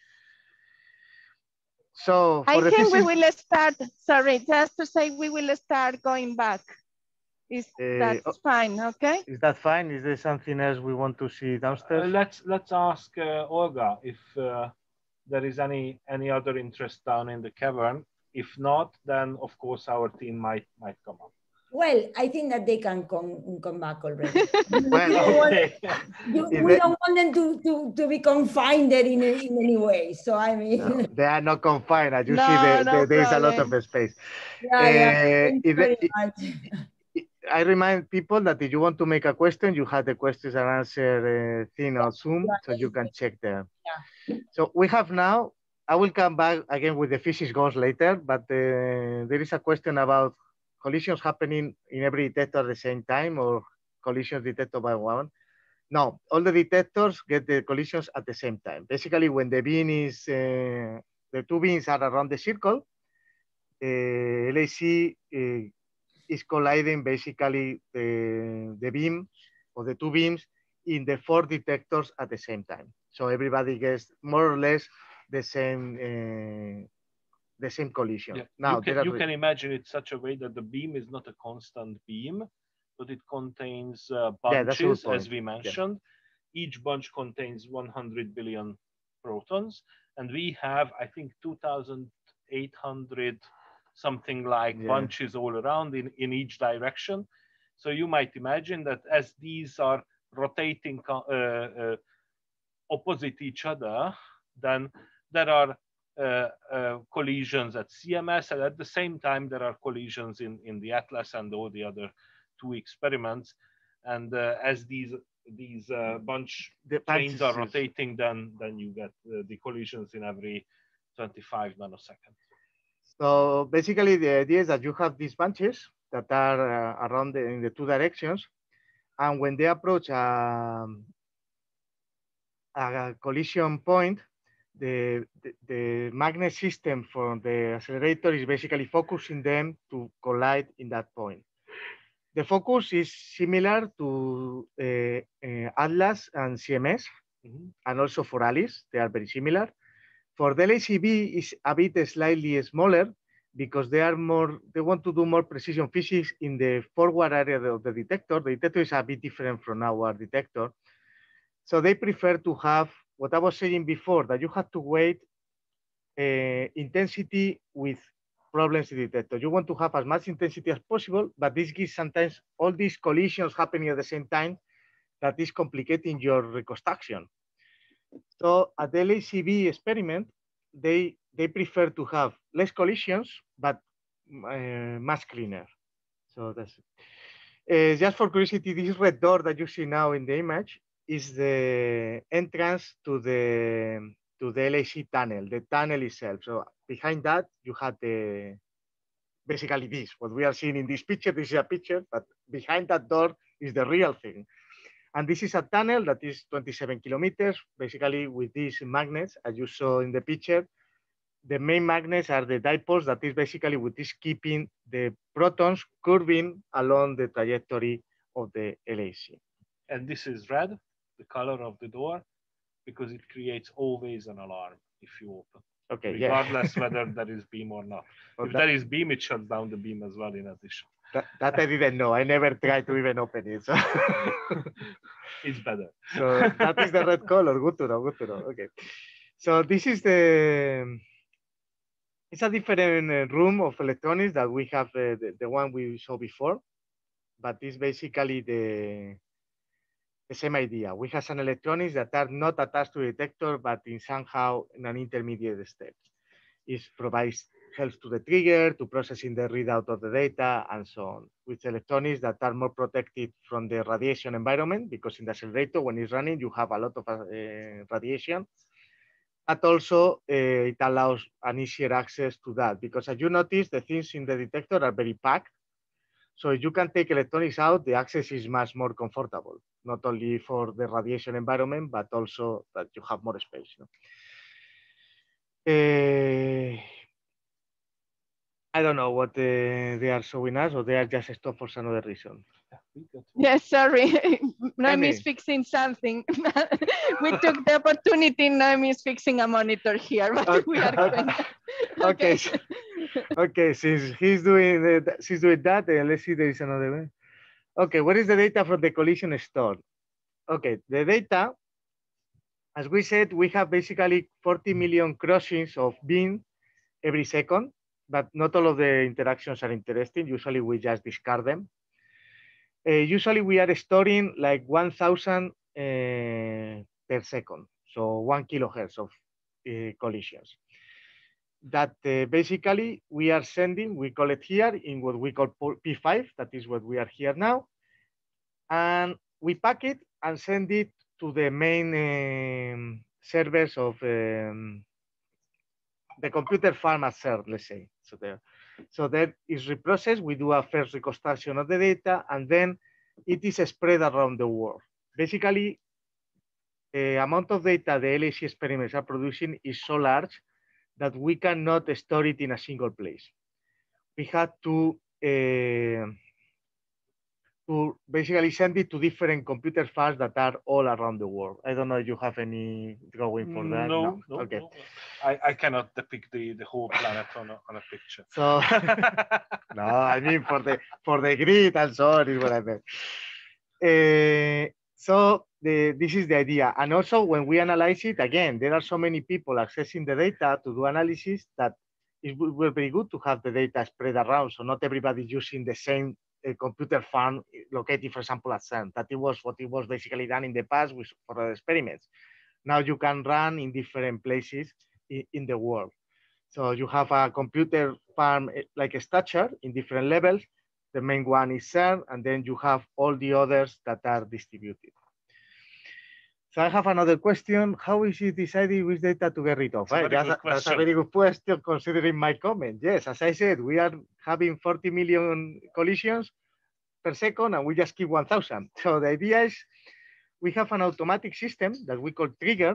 So I think we will start, sorry, just to say we will start going back. That's fine, okay? Is that fine? Is there something else we want to see downstairs? Let's ask Olga if there is any other interest down in the cavern. If not, then of course our team might come up. Well, I think that they can come back already. Well, Okay. We don't want them to be confined there in any way. So I mean, no, they are not confined. As you see, No, no there is a lot problem. of space. yeah. Thank you If very the- much. I remind people that if you want to make a question, you have the questions and answer thing on Zoom, so you can check there. Yeah. So we have now, I will come back again with the physics goals later, but there is a question about collisions happening in every detector at the same time or collisions detected by one. No, all the detectors get the collisions at the same time. Basically, when the beam is, the two beams are around the circle, LHC is colliding basically the beam or the two beams in the four detectors at the same time. So everybody gets more or less the same collision. Yeah. Now you can imagine it such a way that the beam is not a constant beam, but it contains bunches, as we mentioned. Yeah. Each bunch contains 100 billion protons, and we have, I think, 2,800 something like bunches all around in each direction. So you might imagine that as these are rotating opposite each other, then there are collisions at CMS, and at the same time there are collisions in the Atlas and all the other two experiments. And as these bunch chains are rotating, then you get the collisions in every 25 nanoseconds. So basically, the idea is that you have these bunches that are around in the two directions, and when they approach a collision point, the magnet system for the accelerator is basically focusing them to collide in that point. The focus is similar to Atlas and CMS, and also for ALICE, they are very similar. For the LHCb is a bit slightly smaller because they want to do more precision physics in the forward area of the detector. The detector is a bit different from our detector. So they prefer to have what I was saying before, that you have to weight intensity with problems in the detector. You want to have as much intensity as possible, but this gives sometimes all these collisions happening at the same time that is complicating your reconstruction. So at the LHCb experiment, they prefer to have less collisions, but much cleaner. So that's it. Just for curiosity, this red door that you see now in the image is the entrance to the LHC tunnel, the tunnel itself. So behind that, you have basically this, what we are seeing in this picture. This is a picture, but behind that door is the real thing. And this is a tunnel that is 27 kilometers, basically with these magnets, as you saw in the picture. The main magnets are the dipoles, that is basically what is keeping the protons curving along the trajectory of the LHC. And this is red, the color of the door, because it creates always an alarm if you open. Okay, regardless whether there is beam or not. Well, if there is beam, it shuts down the beam as well in addition. That I didn't know. I never tried to even open it. So. It's better. So that is the red color. Good to know. Good to know. Okay. So this is it's a different room of electronics that we have, the one we saw before, but it's basically the same idea. We have some electronics that are not attached to the detector, but in somehow in an intermediate step. It provides helps to the trigger, to processing the readout of the data, and so on, with electronics that are more protected from the radiation environment, because in the accelerator, when it's running, you have a lot of radiation. But also, it allows an easier access to that, because as you notice, the things in the detector are very packed. So if you can take electronics out, the access is much more comfortable, not only for the radiation environment, but also that you have more space. You know? I don't know what they are showing us, or they are just stopped for some other reason. Yes, sorry. Noemi is fixing something. We took the opportunity. Noemi is fixing a monitor here, but okay. We are going. Okay. Okay, since she's doing that, let's see, there is another one. Okay, what is the data from the collision stored? Okay, the data, as we said, we have basically 40 million crossings of beam every second. but not all of the interactions are interesting. Usually we just discard them. Usually we are storing like 1,000 per second, so 1 kilohertz of collisions. That basically we are sending, we call it here in what we call P5, that is what we are here now. And we pack it and send it to the main servers of the computer farm at CERN, let's say. So that is reprocessed. We do a first reconstruction of the data, and then it is spread around the world. Basically, the amount of data the LHC experiments are producing is so large that we cannot store it in a single place. We had to basically send it to different computer farms that are all around the world. I don't know if you have any drawing for that. No. Okay. No. I cannot depict the whole planet on a picture. So no, I mean for the grid and so on is what I meant. So this is the idea. And also when we analyze it, again, there are so many people accessing the data to do analysis that it will be good to have the data spread around. So not everybody using the same computer farm located, for example, at CERN. That it was what it was basically done in the past for the experiments. Now you can run in different places in the world. So you have a computer farm like a structure in different levels. The main one is CERN, and then you have all the others that are distributed. So I have another question. How is it decided which data to get rid of? Right? That's a very good question considering my comment. Yes, as I said, we are having 40 million collisions per second and we just keep 1,000. So the idea is we have an automatic system that we call trigger,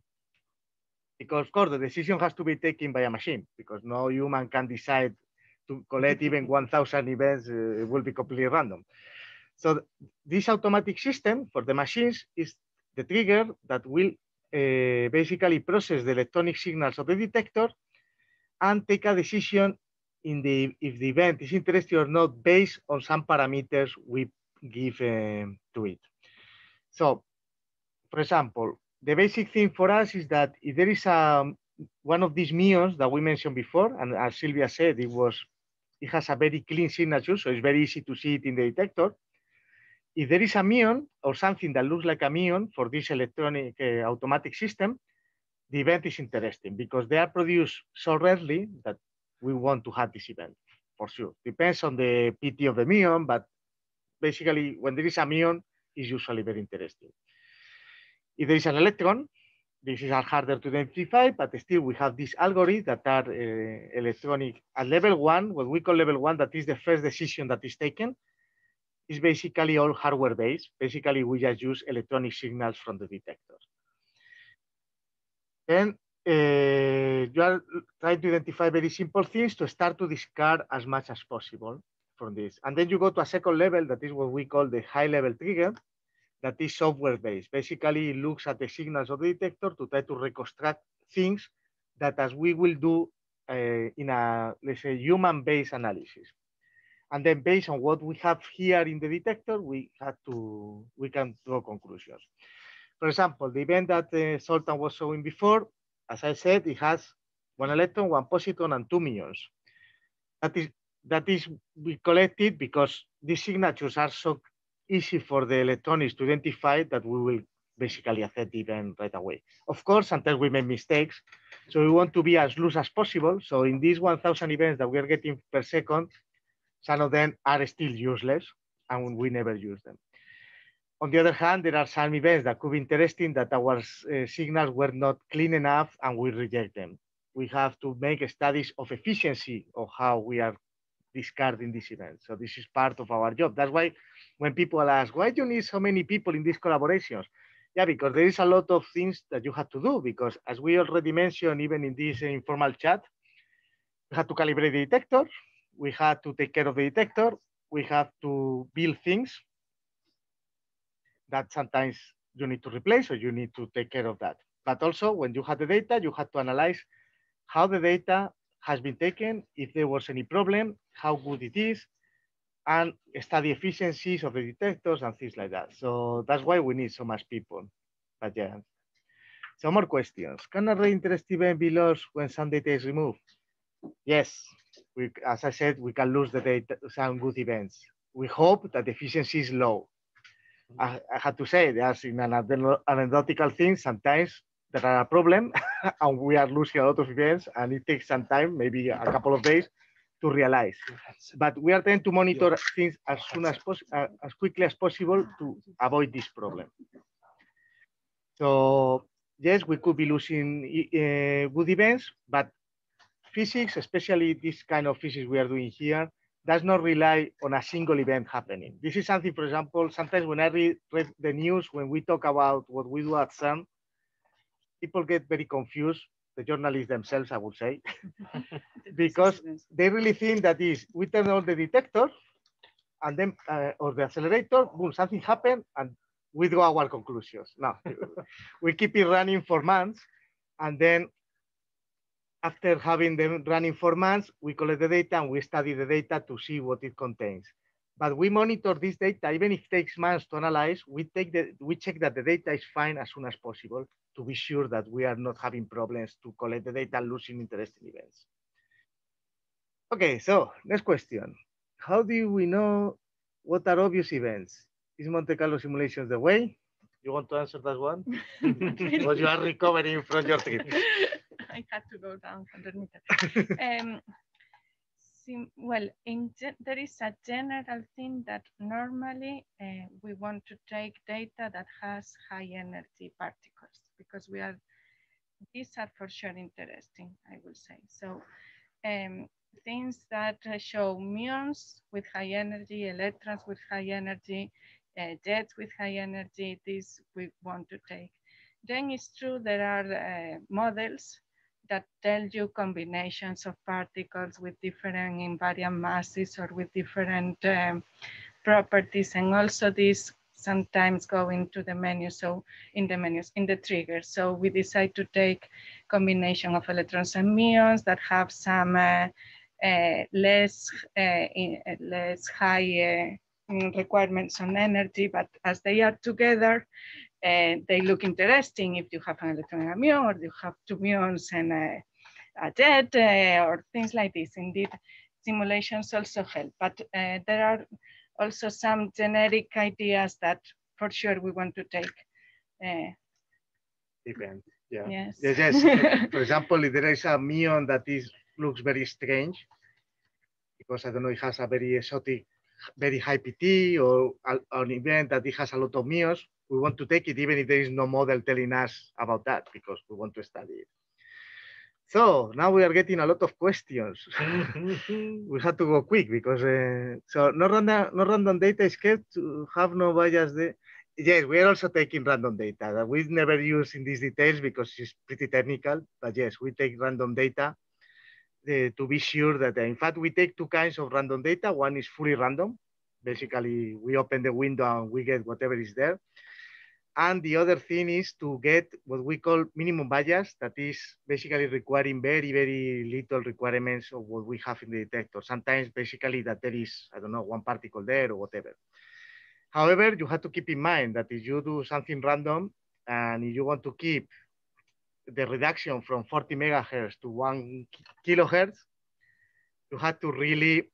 because of course the decision has to be taken by a machine because no human can decide to collect even 1,000 events. It will be completely random. So this automatic system for the machines is the trigger that will basically process the electronic signals of the detector and take a decision if the event is interesting or not based on some parameters we give to it. So, for example, the basic thing for us is that if there is one of these muons that we mentioned before, and as Silvia said, it has a very clean signature, so it's very easy to see it in the detector. If there is a muon or something that looks like a muon for this electronic automatic system, the event is interesting because they are produced so rarely that we want to have this event for sure. Depends on the PT of the muon, but basically when there is a muon, it's usually very interesting. If there is an electron, this is harder to identify, but still we have these algorithms that are electronic at level 1, what we call level 1, that is the first decision that is taken. Is basically all hardware based. Basically, we just use electronic signals from the detector. Then you are trying to identify very simple things to start to discard as much as possible from this. And then you go to a second level, that is what we call the high level trigger, that is software based. Basically, it looks at the signals of the detector to try to reconstruct things that as we will do in a, let's say, human based analysis. And then based on what we have here in the detector, we can draw conclusions. For example, the event that Zoltan was showing before, as I said, it has 1 electron, 1 positron, and 2 muons. That is we collected because these signatures are so easy for the electronics to identify that we will basically accept the event right away. Of course, sometimes we make mistakes. So we want to be as loose as possible. So in these 1,000 events that we are getting per second, some of them are still useless and we never use them. On the other hand, there are some events that could be interesting that our signals were not clean enough and we reject them. We have to make studies of efficiency of how we are discarding these events. So this is part of our job. That's why when people ask, why do you need so many people in these collaborations? Yeah, because there is a lot of things that you have to do because as we already mentioned, even in this informal chat, we have to calibrate the detector. We had to take care of the detector. We have to build things that sometimes you need to replace or you need to take care of that. But also when you have the data, you have to analyze how the data has been taken, if there was any problem, how good it is, and study efficiencies of the detectors and things like that. So that's why we need so much people. But yeah, some more questions. Can a reinterest event be lost when some data is removed? yes, as I said, we can lose the data, some good events. We hope that the efficiency is low. I had to say, there's in an anecdotal thing, sometimes there are a problem and we are losing a lot of events and it takes some time, maybe a couple of days to realize. But we are trying to monitor things as soon as possible, as quickly as possible to avoid this problem. So yes, we could be losing good events, but physics, especially this kind of physics we are doing here, does not rely on a single event happening. This is something, for example, sometimes when I read the news, when we talk about what we do at CERN, people get very confused, the journalists themselves, I would say, because they really think that is, we turn on the detector and then, or the accelerator, boom, something happened and we draw our conclusions. No, we keep it running for months and then after having them running for months, we collect the data and we study the data to see what it contains. But we monitor this data, even if it takes months to analyze, we check that the data is fine as soon as possible to be sure that we are not having problems to collect the data and losing interesting events. Okay, so next question. How do we know what are obvious events? Is Monte Carlo simulations the way? You want to answer that one? Because you are recovering from your trip. I had to go down 100 meters. Well, there is a general thing that normally we want to take data that has high energy particles because these are for sure interesting, I will say. So things that show muons with high energy, electrons with high energy, jets with high energy, these we want to take. Then it's true there are models that tell you combinations of particles with different invariant masses or with different properties. And also these sometimes go into the menu, so in the trigger. So we decide to take combination of electrons and muons that have some less high requirements on energy, but as they are together, they look interesting if you have an electron and a muon, or you have two muons and a jet, or things like this. Indeed, simulations also help, but there are also some generic ideas that for sure we want to take. Event, yeah. Yes. Yes. For example, if there is a muon that looks very strange, because I don't know, it has a very exotic, very high PT, or an event that it has a lot of muons, we want to take it even if there is no model telling us about that, because we want to study it. So now we are getting a lot of questions. We have to go quick because so no random data is kept to have no bias there. Yes, we are also taking random data that we never use in these details because it's pretty technical. But yes, we take random data to be sure that, in fact, we take two kinds of random data. One is fully random. Basically, we open the window and we get whatever is there. And the other thing is to get what we call minimum bias, that is basically requiring very, very little requirements of what we have in the detector. Sometimes basically that there is, I don't know, one particle there or whatever. However, you have to keep in mind that if you do something random and if you want to keep the reduction from 40 megahertz to 1 kilohertz, you have to really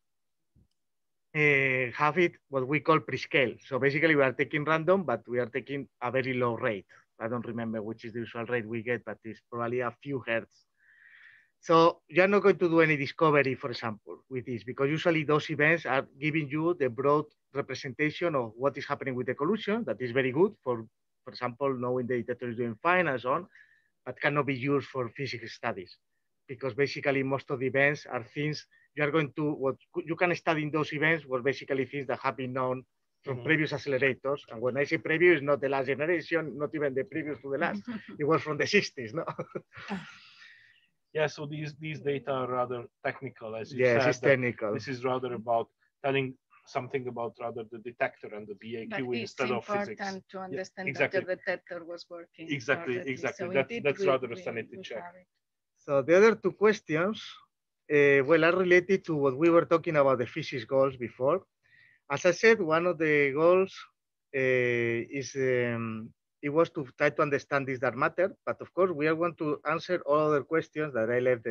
have it what we call prescale. So basically we are taking random, but we are taking a very low rate. I don't remember which is the usual rate we get, but it's probably a few hertz. So you're not going to do any discovery, for example, with this, because usually those events are giving you the broad representation of what is happening with the collusion. That is very good for example, knowing the detector is doing fine and so on, but cannot be used for physics studies, because basically most of the events are things you are going to, what you can study in those events were basically things that have been known from previous accelerators. And when I say previous, not the last generation, not even the previous to the last, it was from the 60s, no? Yeah, so these data are rather technical, as you yes, said. it's technical. This is rather about telling something about rather the detector and the BAQ instead of physics. It's important to understand exactly. that the detector was working. Exactly. So that's rather a sanity check. So the other two questions, well, are related to what we were talking about, the physics goals before. As I said, one of the goals is it was to try to understand this dark matter. But of course, we are going to answer all other questions that I left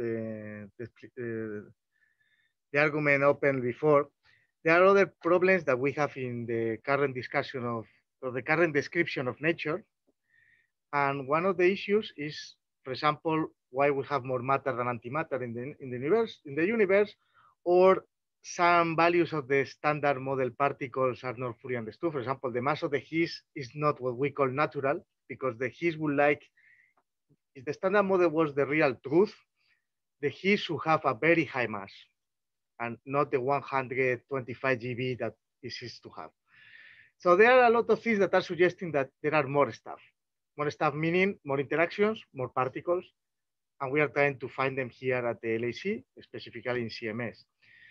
the argument open before. There are other problems that we have in the current discussion of, or the current description of nature. And one of the issues is, for example, why we have more matter than antimatter in the universe, or some values of the standard model particles are not fully understood. For example, the mass of the Higgs is not what we call natural, because the Higgs would like, if the standard model was the real truth, the Higgs should have a very high mass and not the 125 GeV that it is to have. So there are a lot of things that are suggesting that there are more stuff. More stuff meaning more interactions, more particles, and we are trying to find them here at the LHC, specifically in CMS.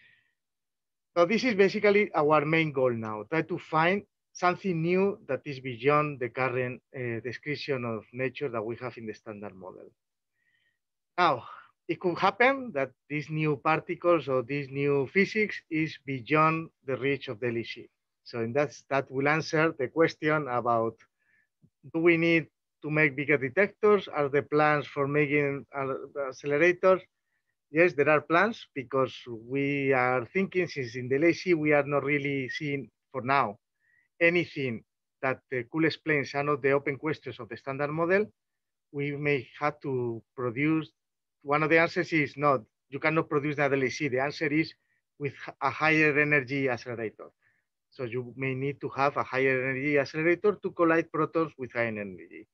So this is basically our main goal now, try to find something new that is beyond the current description of nature that we have in the standard model. Now, it could happen that these new particles or this new physics is beyond the reach of the LHC. So in that will answer the question about, do we need to make bigger detectors? Are there plans for making accelerators? Yes, there are plans, because we are thinking, since in the LHC we are not really seeing for now anything that could explain some of the open questions of the standard model. We may have to produce, one of the answers is not, you cannot produce that LHC. The answer is with a higher energy accelerator. So you may need to have a higher energy accelerator to collide protons with high energy.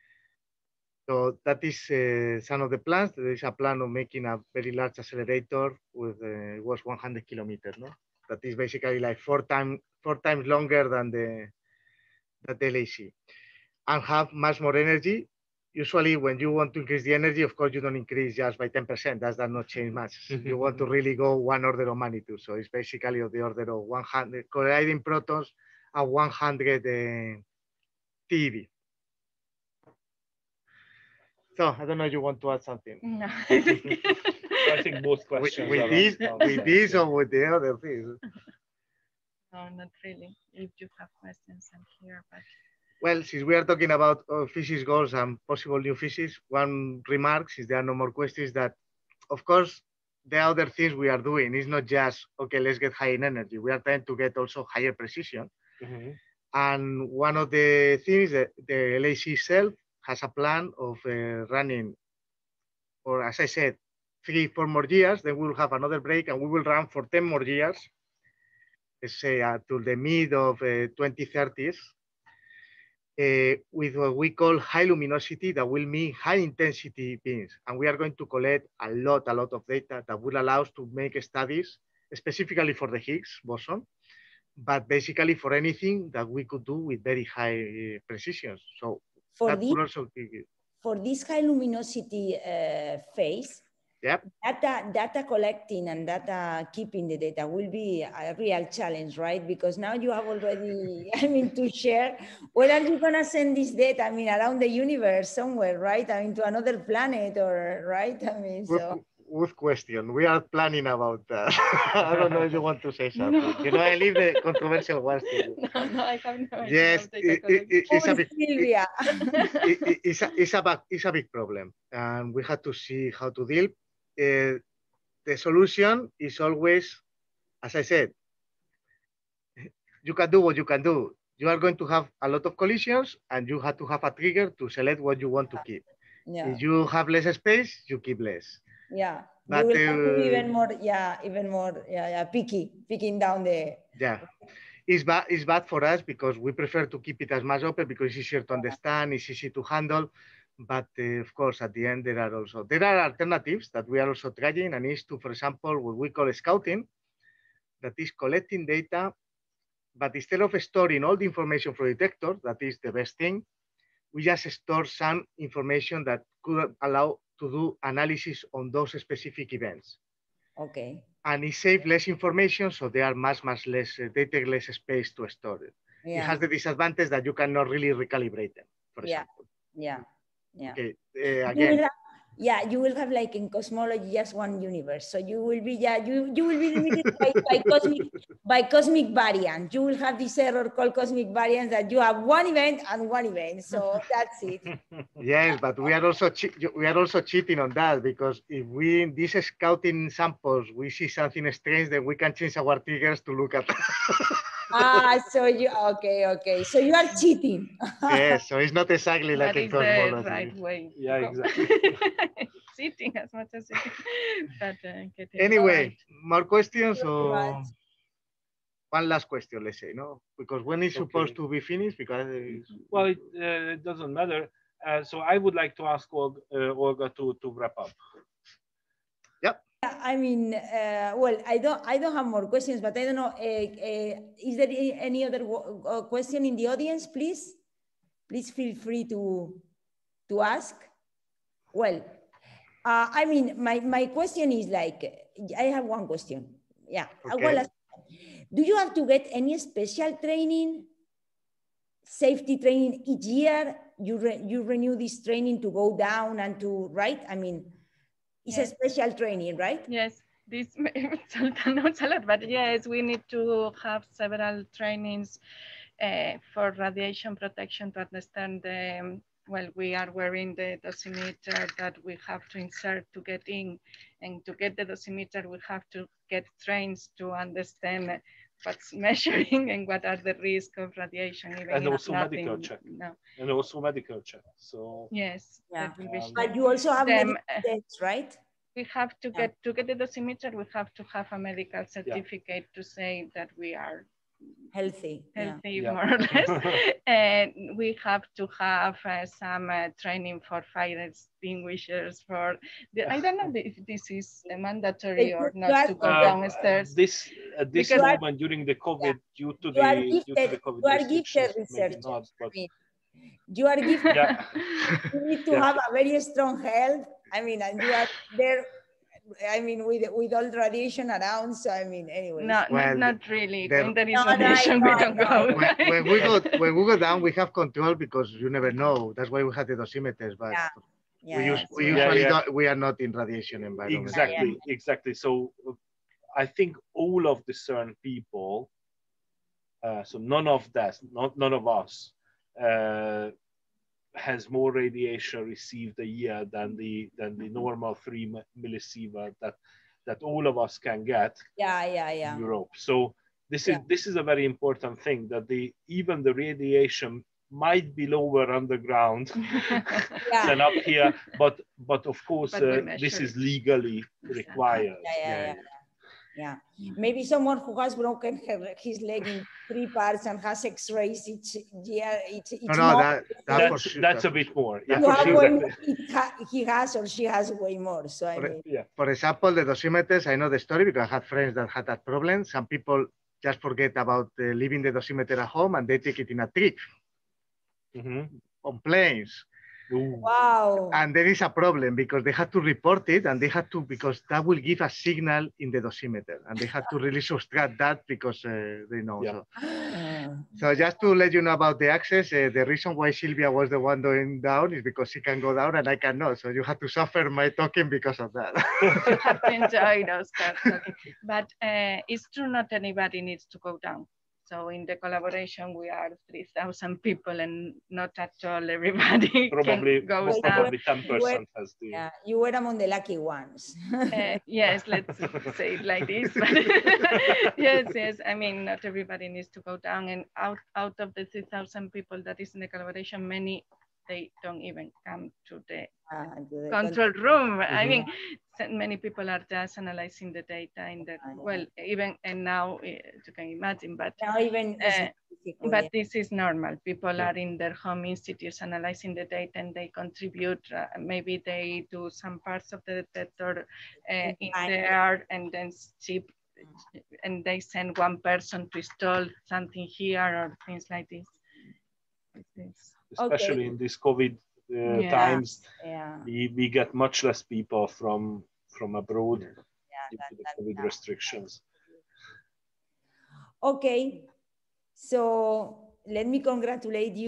So that is some of the plans. There is a plan of making a very large accelerator with, it was 100 kilometers, no? That is basically like four times longer than the LHC, and have much more energy. Usually when you want to increase the energy, of course, you don't increase just by 10%. That does not change much. You want to really go one order of magnitude. So it's basically of the order of 100, colliding protons at 100 TeV. So I don't know if you want to add something. No. I think both questions with this or with the other things. No, not really. If you have questions, I'm here. But well, since we are talking about physics goals and possible new physics, one remark, since there are no more questions, that of course the other things we are doing is not just, okay, let's get high in energy. We are trying to get also higher precision. And one of the things that the LHC itself has a plan of running, or as I said, 3-4 more years, then we'll have another break and we will run for 10 more years, let's say to the mid of 2030s, with what we call high luminosity, that will mean high intensity beams. And we are going to collect a lot of data that will allow us to make studies specifically for the Higgs boson, but basically for anything that we could do with very high precision. So for this high luminosity phase, yep, data collecting and data keeping the data will be a real challenge, right? Because now you have already, I mean, to share, where are you gonna send this data? I mean, around the universe somewhere, right? I mean, to another planet, or right? I mean, so. Good question. We are planning about that. I don't know if you want to say something. No. You know, I leave the controversial ones to you. No, I have no idea. Yes, it's a big, Silvia. it's a big problem, and we have to see how to deal. The solution is always, as I said, you can do what you can do. You are going to have a lot of collisions, and you have to have a trigger to select what you want to keep. Yeah. If you have less space, you keep less. Yeah, but you will have to be even more picking down the. Yeah, it's bad for us because we prefer to keep it as much open because it's easier to understand, it's easy to handle. But of course, at the end, there are alternatives that we are also trying, and is to, for example, what we call scouting, that is collecting data, but instead of storing all the information from the detector, that is the best thing, we just store some information that could allow to do analysis on those specific events. Okay. And it saves less information, so there are much less, they take less space to store it. Yeah. It has the disadvantage that you cannot really recalibrate them, for example. Yeah. Okay, again. Yeah, you will have like in cosmology just one universe. So you will be you will be limited by cosmic variance. You will have this error called cosmic variance that you have one event and one event. So that's it. Yes, but we are also cheating on that, because if we in these scouting samples we see something strange, then we can change our triggers to look at. So you okay. So you are cheating. Yes, so it's not exactly like in cosmology. The right way. Yeah, exactly. Cheating as much as it is. But Anyway, right. more questions Thank you very or much. one last question, let's say, no? Because when it's supposed Okay. to be finished, because Well, it doesn't matter. So I would like to ask Olga to wrap up. I mean, well, I don't have more questions, but I don't know. Is there any other question in the audience, please? Please feel free to ask. Well, I mean, my question is like, I have one question. Yeah. Okay. Well, do you have to get any special training, safety training each year? You renew this training to go down and to, right? I mean, it's a special training, right? Yes, this not a lot, but yes, we need to have several trainings for radiation protection to understand the, well, we are wearing the dosimeter that we have to insert to get in, and to get the dosimeter, we have to get trained to understand what's measuring and what are the risks of radiation, even And if also nothing, medical check. no. And also medical check. So Yes, Yeah. that will be But you also have them, medical tests, right? we have to get the dosimeter, we have to have a medical certificate to say that we are healthy, more or less. And we have to have some training for fire extinguishers. For I don't know if this is mandatory or not to go downstairs. This moment during the COVID, due to the COVID restrictions, maybe not, but you are gifted. Yeah. You need to have a very strong health. I mean, and you are there. I mean, with all radiation around. So I mean, anyways. No, Well, not really. the- When there is radiation, we don't go. When we go down, we have control, because you never know. That's why we have the dosimeters. But we usually we are not in radiation environment. Exactly. So I think all of the CERN people, so none of us has more radiation received a year than the normal 3 millisievert that all of us can get in Europe. So this is a very important thing, that even the radiation might be lower underground than up here, but of course this is legally required. Yeah, maybe someone who has broken his leg in 3 parts and has X-rays each year. That's a bit more. He has or she has way more. So for example, the dosimeters, I know the story because I had friends that had that problem. Some people just forget about leaving the dosimeter at home, and they take it in a trip on planes. Wow. And there is a problem, because they had to report it, and they had to, because that will give a signal in the dosimeter, and they had to really subtract that, because they know. So just to let you know about the access, the reason why Silvia was the one going down is because she can go down and I cannot. So you have to suffer my talking because of that. You have to enjoy those talking. But it's true, not anybody needs to go down. So in the collaboration, we are 3,000 people, and not at all everybody probably can go down. Probably 10% has the... Yeah, you were among the lucky ones. Yes, let's say it like this. But yes. I mean, not everybody needs to go down. And out of the 3,000 people that is in the collaboration, many, they don't even come to the control room. I mean, many people are just analyzing the data in the, well, even, and now you can imagine, but now even but this is normal. People are in their home institutes analyzing the data, and they contribute. Maybe they do some parts of the detector in the air, and then ship, and they send one person to install something here or things like this. Especially in this COVID times, we get much less people from abroad due to the COVID restrictions. Okay, so let me congratulate you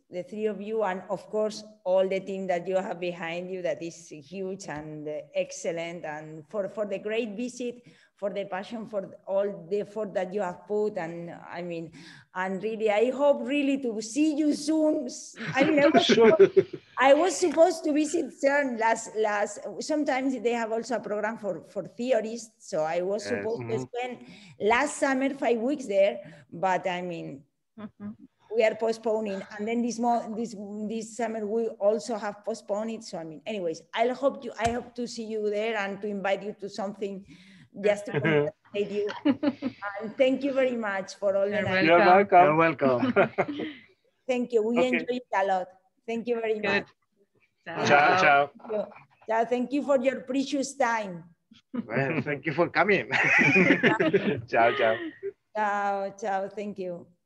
the three of you, and of course, all the team that you have behind you that is huge and excellent, and for the great visit, for the passion, for all the effort that you have put. And I mean, and really, I hope really to see you soon. I mean, I was supposed to visit CERN sometimes they have also a program for theorists. So I was supposed to spend last summer 5 weeks there, but I mean, we are postponing. And then this summer, we also have postponed it. So I mean, anyways, I hope to see you there and to invite you to something just to congratulate you. And thank you very much for all the night. You're welcome. You're welcome. Thank you. We enjoyed it a lot. Thank you very much. Ciao, ciao. Ciao. Thank you for your precious time. Well, thank you for coming. Ciao, ciao. Ciao, ciao. Thank you.